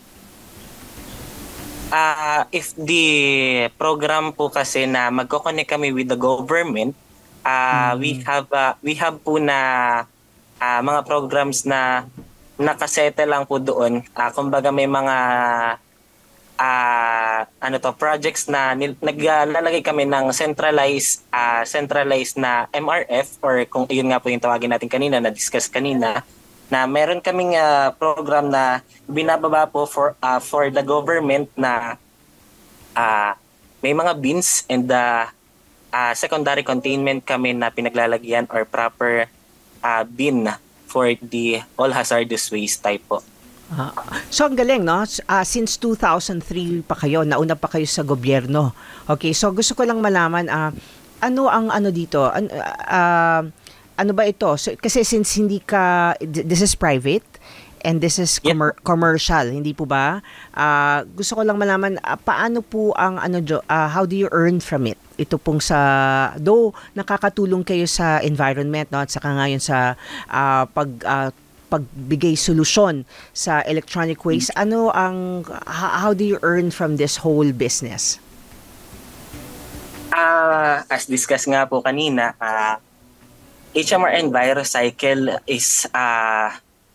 Ah, if the program po kasi na magko-connect kami with the government, ah we have ah, we have po na ah, mga programs na nakasete lang po doon. Ah, kumbaga may mga ah, ano to projects na nil- naglalagay kami ng centralized ah, centralized na M R F, or kung yun nga po yung tawagin natin kanina na discuss kanina, na meron kaming ah, program na binababa po for ah, for the government na uh, may mga bins and the uh, secondary containment kami na pinaglalagyan or proper uh, bin for the all hazardous waste type po. Ah, so ang galing, no? Ah, since two thousand three pa kayo, nauna pa kayo sa gobyerno. Okay, so gusto ko lang malaman, ah, ano ang ano dito? An, ah, ano ba ito? So, kasi since hindi ka, this is private and this is commer- commercial, hindi po ba? Ah, gusto ko lang malaman, ah, paano po ang ano, jo- ah, how do you earn from it? Ito pong sa, though nakakatulong kayo sa environment, no? At saka ngayon sa ah, pag ah, pagbigay solusyon sa electronic waste, ano ang how do you earn from this whole business? Uh, as discussed nga po kanina, uh, H M R Envirocycle is uh,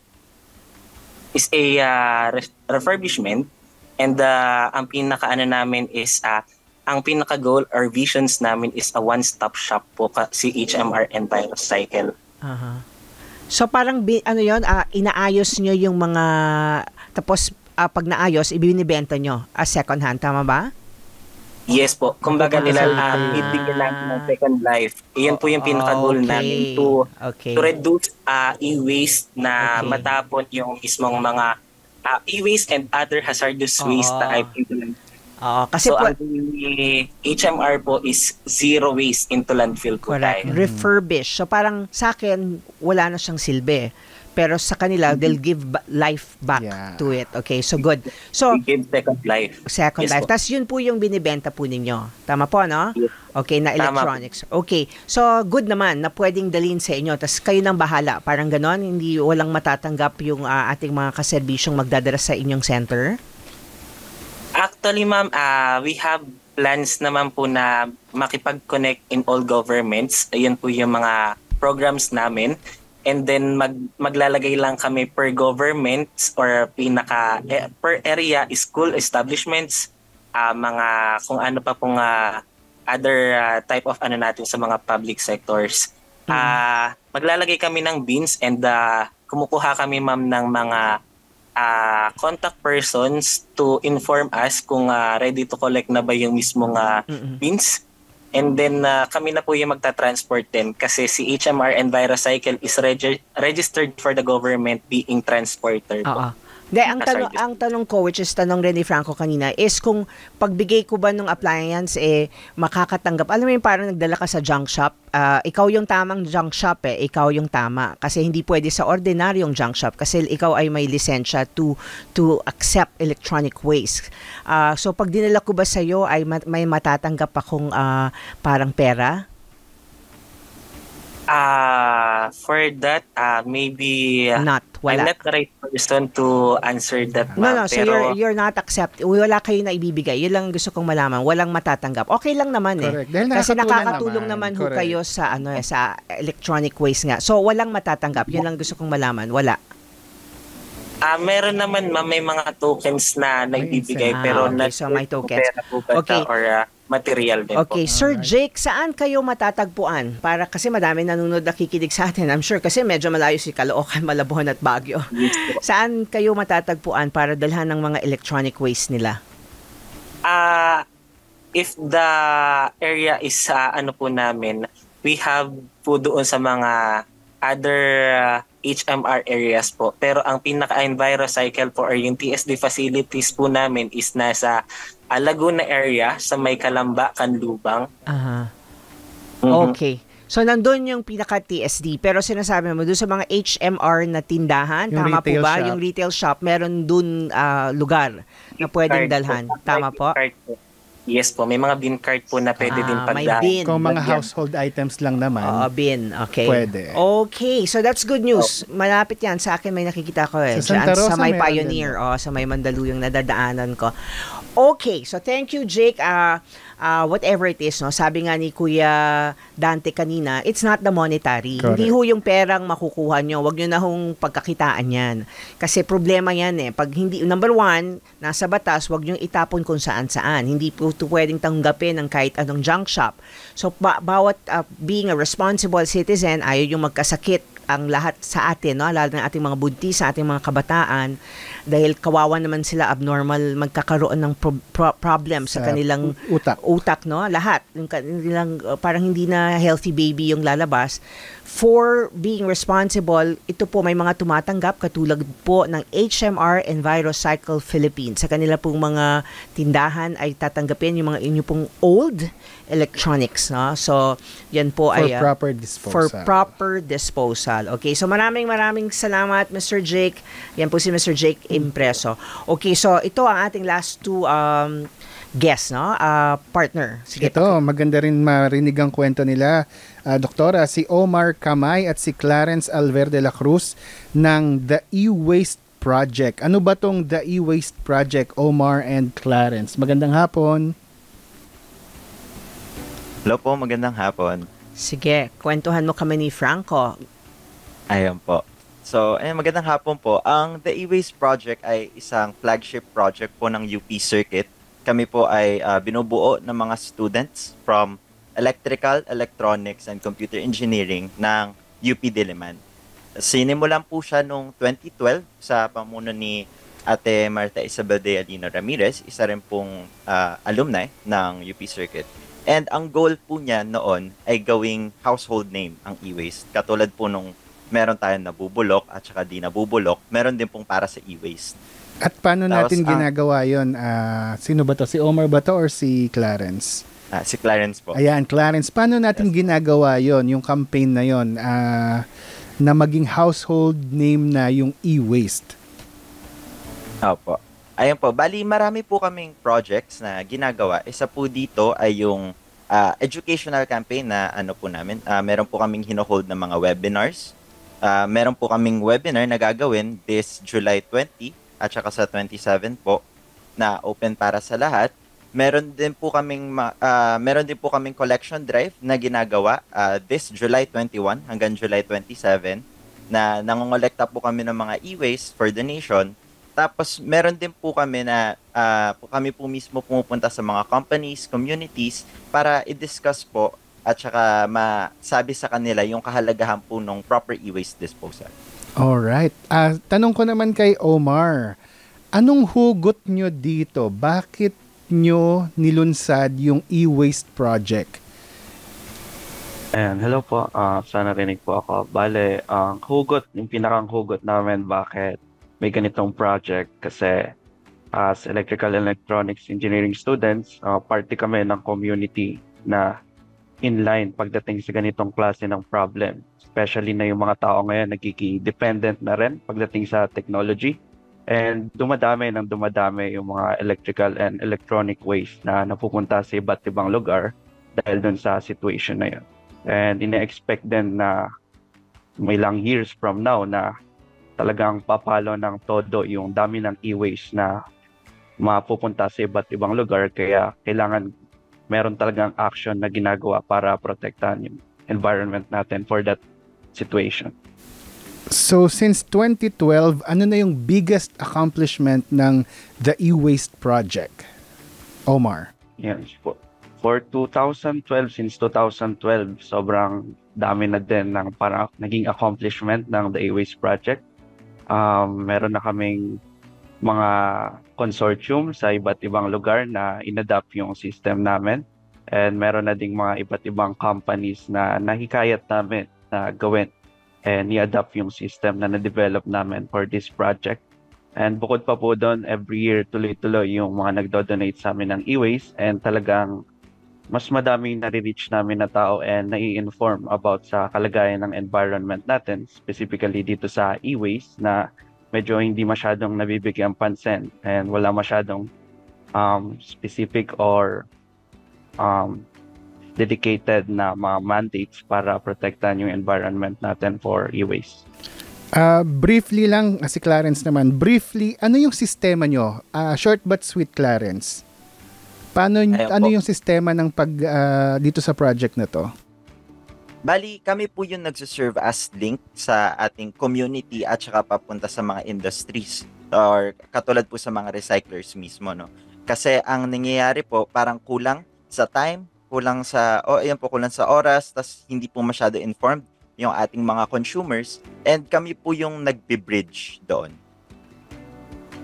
is a uh, re- refurbishment and uh, ang pinaka-ano namin is uh, ang pinaka-goal or visions namin is a one-stop shop po ka, si H M R Envirocycle. Aha. So parang bi- ano 'yon, uh, inaayos nyo yung mga tapos uh, pag naayos ibinibenta nyo as second hand, tama ba? Yes po. Kumbaga nila Ah. uh, bibigyan natin ng second life. Iyon po yung pinaka-goal Okay. namin to Okay. to reduce uh, e-waste na Okay. matapon yung mismong mga uh, e-waste and other hazardous waste Oo. na ay implement. Oo, kasi So po, ang H M R po is zero waste into landfill po correct, tayo. refurbish. So parang sa akin wala na siyang silbi. Pero sa kanila they'll give ba- life back Yeah. to it. Okay, so good. So We give second life. second Yes life. po. Tapos yun po yung binibenta po ninyo. Tama po, no? Yes. Okay, na Tama po. electronics. Okay. So, good naman na pwedeng dalhin sa inyo. Tapos kayo nang bahala. Parang ganon. Hindi, walang matatanggap yung ah, ating mga kaserbisyong magdadala sa inyong center. Actually, ma'am, uh, we have plans naman po na makipag-connect in all governments. Ayun po yung mga programs namin. And then mag maglalagay lang kami per governments or pinaka eh, per area, school establishments, uh, mga kung ano pa pong uh, other uh, type of ano natin sa mga public sectors. Ah, maglalagay kami ng bins and uh, kumukuha kami ma'am ng mga uh, contact persons to inform us kung uh, ready to collect na ba yung mismong uh, Mm-mm. bins. And then uh, kami na po yung magta-transport din kasi si H M R Envirocycle is regi- registered for the government being transporter po. Oo. De, ang Nasa tanong, service. ang tanong ko, which is tanong rin ni Franco kanina, is kung pagbigay ko ba ng appliance, eh, makakatanggap. Alam mo yung parang nagdala ka sa junk shop, ah, ikaw yung tamang junk shop eh, ikaw yung tama. Kasi hindi pwede sa ordinaryong junk shop kasi ikaw ay may lisensya to to accept electronic waste. Ah, so pag dinala ko ba sa'yo, ay ma- may matatanggap akong ah, parang pera? Uh, for that, uh, maybe uh, Not, I'm wala. not the right person to answer that, No, ma'am. no, so pero you're, you're not accept. Wala kayo na ibibigay. Yun lang gusto kong malaman. Walang matatanggap. Okay lang naman eh. Correct. Dahil Kasi nakakatulong nakakatulong naman. naman, ho Correct. kayo sa ano eh, sa electronic waste nga. So walang matatanggap. Yun lang gusto kong malaman. Wala. Ah, meron naman ma'am, may mga tokens na naibibigay Ah, pero okay. not So, may tokens. pera po ba Okay. siya or ah, material din Okay, po. Sir Alright. Jake, saan kayo matatagpuan? Para kasi madami nanonood nakikinig sa atin. I'm sure kasi medyo malayo si Caloocan, Malabon at Baguio. Yes po. Saan kayo matatagpuan para dalhan ng mga electronic waste nila? Ah, if the area is sa ano po namin, we have po doon sa mga other uh, H M R areas po. Pero ang pinaka-Envirocycle po or yung T S D facilities po namin is nasa uh, Laguna area sa may Calamba, Canlubang. Aha. Mhm. Okay. So, nandun yung pinaka-T S D. Pero sinasabi mo, doon sa mga H M R na tindahan, Yung tama po retail ba? shop. Yung retail shop, meron dun ah, lugar na pwedeng Card dalhan. po. Tama May po? bin card po. Yes po, may mga bin card po na pwede Ah, din may pagdaan. bin. Kung mga Lagyan. household items lang naman, Oo, bin. Okay. Pwede. Okay. So, that's good news. Malapit yan. Sa akin may nakikita ko eh. Sa Diyan Santa sa Rosa may meron Pioneer. Oh, sa may Mandaluyong nadadaanan ko. Okay. So, thank you, Jake. Ah, ah, whatever it is, no? Sabi nga ni Kuya Dante kanina, it's not the monetary. Correct. Hindi ho yung perang makukuha nyo. Huwag nyo na hong pagkakitaan yan. Kasi problema yan eh. Pag hindi, number one, nasa batas, huwag nyo itapon kung saan-saan. Hindi po ito pwedeng tanggapin ng kahit anong junk shop. So, ba- bawat ah, being a responsible citizen, ayaw yung magkasakit ang lahat sa atin, no? Lalo na ating mga buntis, sa ating mga kabataan. dahil kawawa naman sila, abnormal, magkakaroon ng pro- pro- problem sa, Sa kanilang u- utak. utak, no? Lahat. Yung kanilang, uh, parang hindi na healthy baby yung lalabas. For being responsible, ito po may mga tumatanggap katulad po ng H M R Envirocycle Philippines. Sa kanila pong mga tindahan ay tatanggapin yung mga inyo pong old electronics, no? So, yan po For ay uh, proper disposal. for proper disposal. Okay, so maraming maraming salamat, Mister Jake. Yan po si Mister Jake Impreso. Okay, so ito ang ating last two um, guests, no? Uh, partner. Sige, Ito, maganda rin marinig ang kwento nila. Uh, Doktora, si Omar Kamay at si Clarence Alver de la Cruz ng The E-Waste Project. Ano ba tong The E-Waste Project, Omar and Clarence? Magandang hapon. Hello po, magandang hapon. Sige, kwentuhan mo kami ni Franco. Ayan po. So, ayun, magandang hapon po. Ang The E-Waste Project ay isang flagship project po ng U P Circuit. Kami po ay uh, binubuo ng mga students from Electrical, Electronics, and Computer Engineering ng U P Diliman. Sinimulan po siya noong twenty twelve sa pamuno ni Ate Marta Isabel de Alino Ramirez, isa rin pong uh, alumni ng U P Circuit. And ang goal po niya noon ay gawing household name ang e-waste. Katulad po nung meron tayong nabubulok at saka di nabubulok, meron din pong para sa e-waste. At paano Tapos, natin ah, ginagawa yon? Uh, sino ba to? Si Omar ba to or si Clarence? Ah, si Clarence po. Ayan, Clarence. Paano natin Yes. ginagawa yon, yung campaign na yon, uh, na maging household name na yung e-waste? Opo. Ayun po, bali marami po kaming projects na ginagawa. Isa po dito ay yung ah, educational campaign na ano po namin. Ah, meron po kaming hino-hold na mga webinars. Ah, meron po kaming webinar na gagawin this July twentieth at saka sa twenty-seven po na open para sa lahat. Meron din po kaming ma- ah, meron din po kaming collection drive na ginagawa ah, this July twenty-first hanggang July twenty-seven na nangongolekta po kami ng mga e-waste for donation. Tapos meron din po kami na ah, po- kami po mismo pumupunta sa mga companies, communities para i-discuss po at saka masabi sa kanila yung kahalagahan po ng proper e-waste disposal. Alright. Ah, tanong ko naman kay Omar, anong hugot nyo dito? Bakit nyo nilunsad yung e-waste project? Ayan, hello po. Ah, sana rinig po ako. Bale, ang hugot, yung pinakang hugot namin bakit may ganitong project kasi as electrical and electronics engineering students, ah, parte kami ng community na inline pagdating sa ganitong klase ng problem. Especially na yung mga tao ngayon nagkiki-dependent na rin pagdating sa technology. And dumadami ng dumadami yung mga electrical and electronic waste na napupunta sa iba't ibang lugar dahil dun sa situation na yun. And ina-expect din na may lang years from now na talagang papalo ng todo yung dami ng e-waste na mapupunta sa iba't ibang lugar. Kaya kailangan meron talagang action na ginagawa para protektahan yung environment natin for that situation. So, since twenty twelve, ano na yung biggest accomplishment ng The E-Waste Project? Omar. Yes po. For two thousand twelve, since two thousand twelve, sobrang dami na din ng parang naging accomplishment ng the E-Waste Project. Um, meron na kaming mga consortium sa iba't ibang lugar na inadapt yung system namin. And meron na ding mga iba't ibang companies na nahikayat namin na gawin and i-adapt yung system na na-develop namin for this project. And bukod pa po doon, every year tuloy-tuloy yung mga nagdo-donate sa amin ng e-waste and talagang mas madaming nare-reach namin na tao and nai-inform about sa kalagayan ng environment natin, specifically dito sa e-waste na medyo hindi masyadong nabibigyan pansin and wala masyadong um, specific or um, dedicated na mga mandates para protektahan yung environment natin for e-waste. Uh, briefly lang, ah, si Clarence naman, briefly, ano yung sistema nyo? Ah, short but sweet, Clarence. Paano, Ayan ano po. yung sistema ng pag ah, dito sa project na to? Bali, kami po yung nagsiserve as link sa ating community at saka papunta sa mga industries or katulad po sa mga recyclers mismo, no? Kasi ang nangyayari po, parang kulang sa time, kulang sa, o oh, ayan po, kulang sa oras, tas hindi po masyado informed yung ating mga consumers and kami po yung nagbe-bridge doon.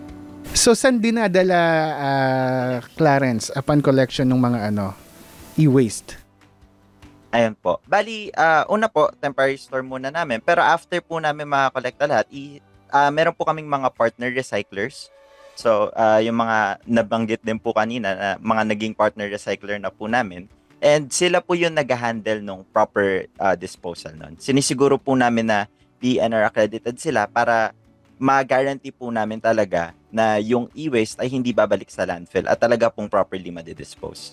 So, saan dinadala, ah, Clarence, upon collection ng mga ano, e-waste? Ayan po. Bali, ah, una po, temporary store muna namin. Pero after po namin makakolekta lahat, i, ah, meron po kaming mga partner recyclers. So, ah, yung mga nabanggit din po kanina, na mga naging partner recycler na po namin. And sila po yung nag-handle ng proper ah, disposal nun. Sinisiguro po namin na D N R accredited sila para ma-guarantee po namin talaga na yung e-waste ay hindi babalik sa landfill at talaga pong properly madidispose.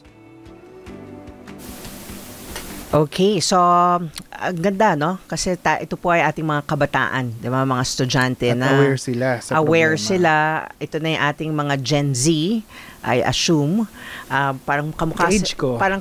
Okay, so ang ganda, no? Kasi ta- ito po ay ating mga kabataan, di ba, mga estudyante At na aware sila sa aware problema. sila. Ito na yung ating mga Gen Z, I assume. Ah, parang kamukha Ka-age ko. Parang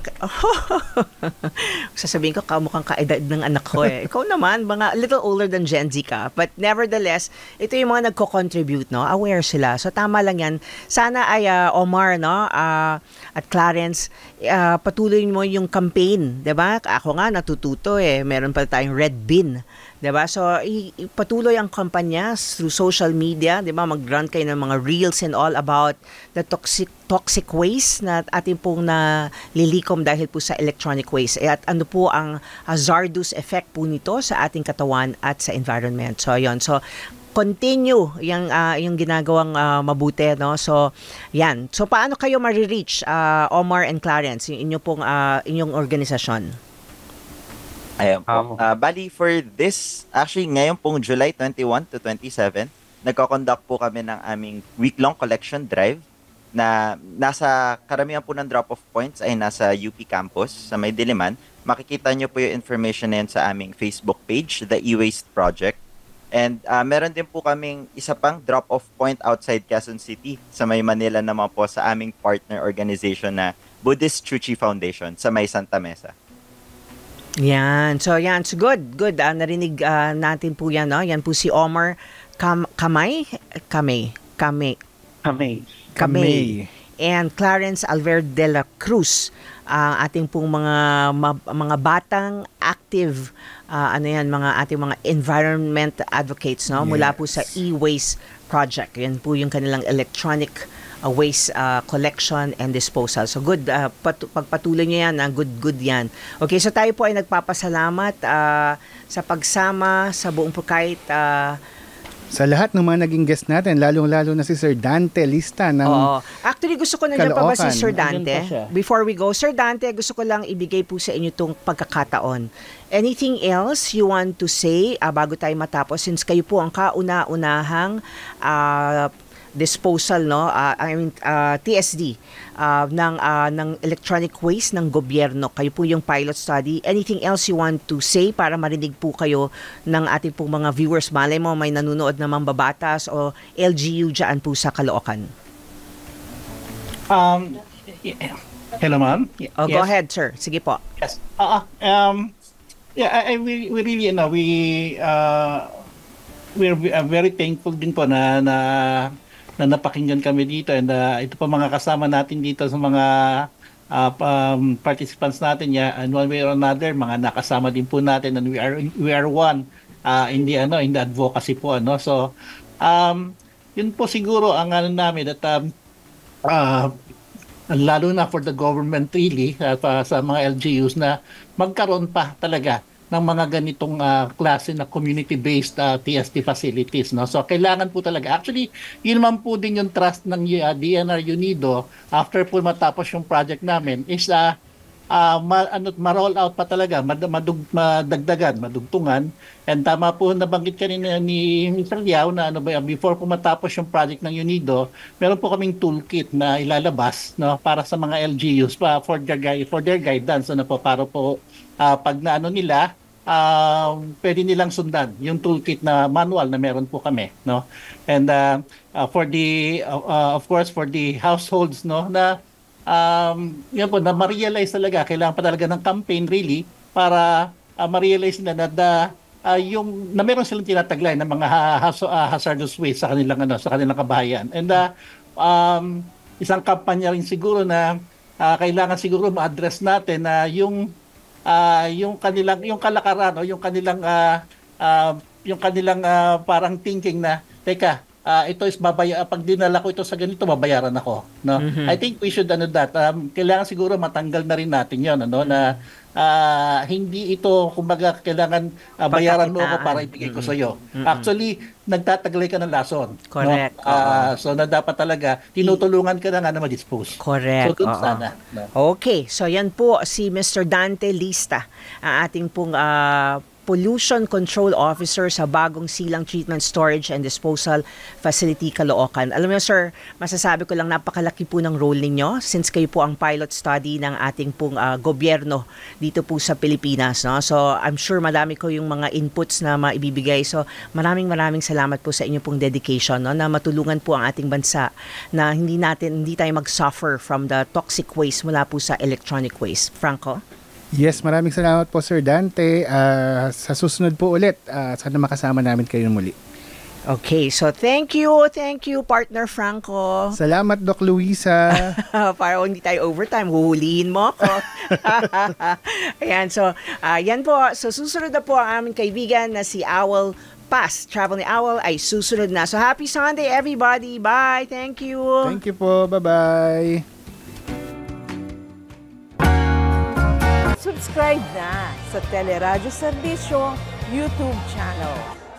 sasabihin ko kamukhang kaedad ng anak ko eh. Ikaw naman, mga a little older than Gen Z ka. But nevertheless, ito yung mga nagko-contribute, no? Aware sila. So tama lang yan. Sana ay ah, Omar, no? Ah, at Clarence, ah, patuloy mo yung campaign, 'di ba? Ako nga natututo eh. Meron pa tayong red bin. 'Di ba? So i- patuloy ang kampanya through social media, 'di ba? Mag-run kayo ng mga reels and all about the toxic toxic waste na ating pong na lilikom dahil po sa electronic waste. Eh, at ano po ang hazardous effect po nito sa ating katawan at sa environment. So ayun. So continue yung ah, yung ginagawang ah, mabuti, no? So yan. So paano kayo ma-reach, ah, Omar and Clarence, yung inyo pong ah, inyong organisasyon? Ayan Um, po. Ah, bali, for this, actually, ngayon pong July twenty-one to twenty-seven, nagko-conduct po kami ng aming week-long collection drive na nasa, karamihan po ng drop-off points ay nasa U P campus sa May Diliman. Makikita nyo po yung information na yun sa aming Facebook page, The E-Waste Project. And ah, meron din po kaming isa pang drop-off point outside Quezon City sa May Manila naman po sa aming partner organization na Buddhist Chuchi Foundation sa May Santa Mesa. Yan. So, yan. So, good. Good. Ah, narinig ah, natin po yan, no? Yan po si Omar Kam- Kamay? Kamay. Kamay. Kami. Kamay. And Clarence Alver de la Cruz. Ang ating pong mga ma- mga batang active, ah, ano yan, mga ating mga environment advocates, no? Mula po sa e-waste project. Yan po yung kanilang electronic uh, waste uh, collection and disposal. So good, uh, patu- pagpatuloy niyo yan, uh, good, good yan. Okay, so tayo po ay nagpapasalamat uh, sa pagsama sa buong po kahit uh, Sa lahat ng mga naging guest natin, lalong-lalo na si Sir Dante Lista ng Oo. Actually, gusto ko nandiyan pa ba si Caloocan. Sir Nandiyan Dante? pa siya. Before we go, Sir Dante, gusto ko lang ibigay po sa inyo itong pagkakataon. Anything else you want to say uh, bago tayo matapos, since kayo po ang kauna-unahang uh, disposal, no? Uh, I mean, uh, T S D uh, ng, uh, ng electronic waste ng gobyerno. Kayo po yung pilot study. Anything else you want to say para marinig po kayo ng ating pong mga viewers? Malay mo, may nanonood na mambabatas o L G U dyan po sa Caloocan. Um, yeah. Hello, ma'am. Y- Oh, Go yes. ahead, sir. Sige po. Yes. Uh, um, yeah, I, I we, we really, you know, we uh, we're uh, very thankful din po na na na napakinggan kami dito, and uh, ito po mga kasama natin dito sa mga uh, um, participants natin, yeah, and one way or another mga nakasama din po natin, and we are we are one uh, in the ano in the advocacy po, ano. So um yun po siguro ang ano namin, that um, uh, lalo na for the government really, uh, pa- sa mga L G Us na magkaroon pa talaga ng mga ganitong ah, klase na community-based ah, T S D facilities, no? So kailangan po talaga. Actually, yun naman po din yung trust ng ah, D N R UNIDO after po matapos yung project namin is ah ah, ma, ano, ma-roll out pa talaga, mad, madug, madagdagan, madugtungan. And tama po nabanggit kanina ni Mister Liao na ano ba, before po matapos yung project ng UNIDO, meron po kaming toolkit na ilalabas, no, para sa mga L G Us pa for their gui- for their guidance, ano po, para po ah, pag naano nila, ah, pwede nilang sundan yung toolkit na manual na meron po kami, no. And ah, ah, for the ah, ah, of course for the households, no, na um, yan po, na ma-realize talaga, kailangan pa talaga ng campaign really para uh, ma-realize na na, na uh, yung, na meron silang tinataglay ng mga ha- haso- uh, hazardous waste sa kanilang, ano, sa kanilang kabahayan. And uh, um, isang kampanya rin siguro na uh, kailangan siguro ma-address natin na yung uh, yung kanilang, yung kalakaran o yung kanilang uh, uh, yung kanilang uh, parang thinking na, teka, ah, ito is babaya pag dinala ko ito sa ganito babayaran ako, no? Mhm. I think we should ano that. Um, kailangan siguro matanggal na rin natin 'yon, ano, na ah, hindi ito kumbaga kailangan ah, bayaran mo ako para ibigay ko sa iyo. Mhm. Actually, nagtataglay ka ng lason, Correct, no? Ah, so na dapat talaga tinutulungan ka na nga na ma-dispose. Correct. So doon oo. sana, no? Okay, so yan po si Mister Dante Lista, ang ating pong ah, Pollution Control Officer sa bagong Silang Treatment Storage and Disposal Facility, Caloocan. Alam mo sir, masasabi ko lang napakalaki po ng role ninyo since kayo po ang pilot study ng ating pong ah, gobyerno dito po sa Pilipinas. No? So I'm sure madami ko yung mga inputs na maibibigay. So maraming maraming salamat po sa inyo pong dedication, no? Na matulungan po ang ating bansa na hindi natin hindi tayo mag-suffer from the toxic waste mula po sa electronic waste. Franco? Yes, maraming salamat po Sir Dante. Ah, sa susunod po ulit, ah, sana makasama namin kayo muli. Okay, so thank you, thank you partner Franco. Salamat Doc Luisa. Para hindi tayo overtime, huhulihin mo ako. Ayan, so ah, yan po. So susunod na po ang aming kaibigan na si Owl Pass. Travel ni Owl ay susunod na. So happy Sunday everybody. Bye. Thank you. Thank you po. Bye-bye. Subscribe na sa Teleradyo Serbisyo YouTube channel.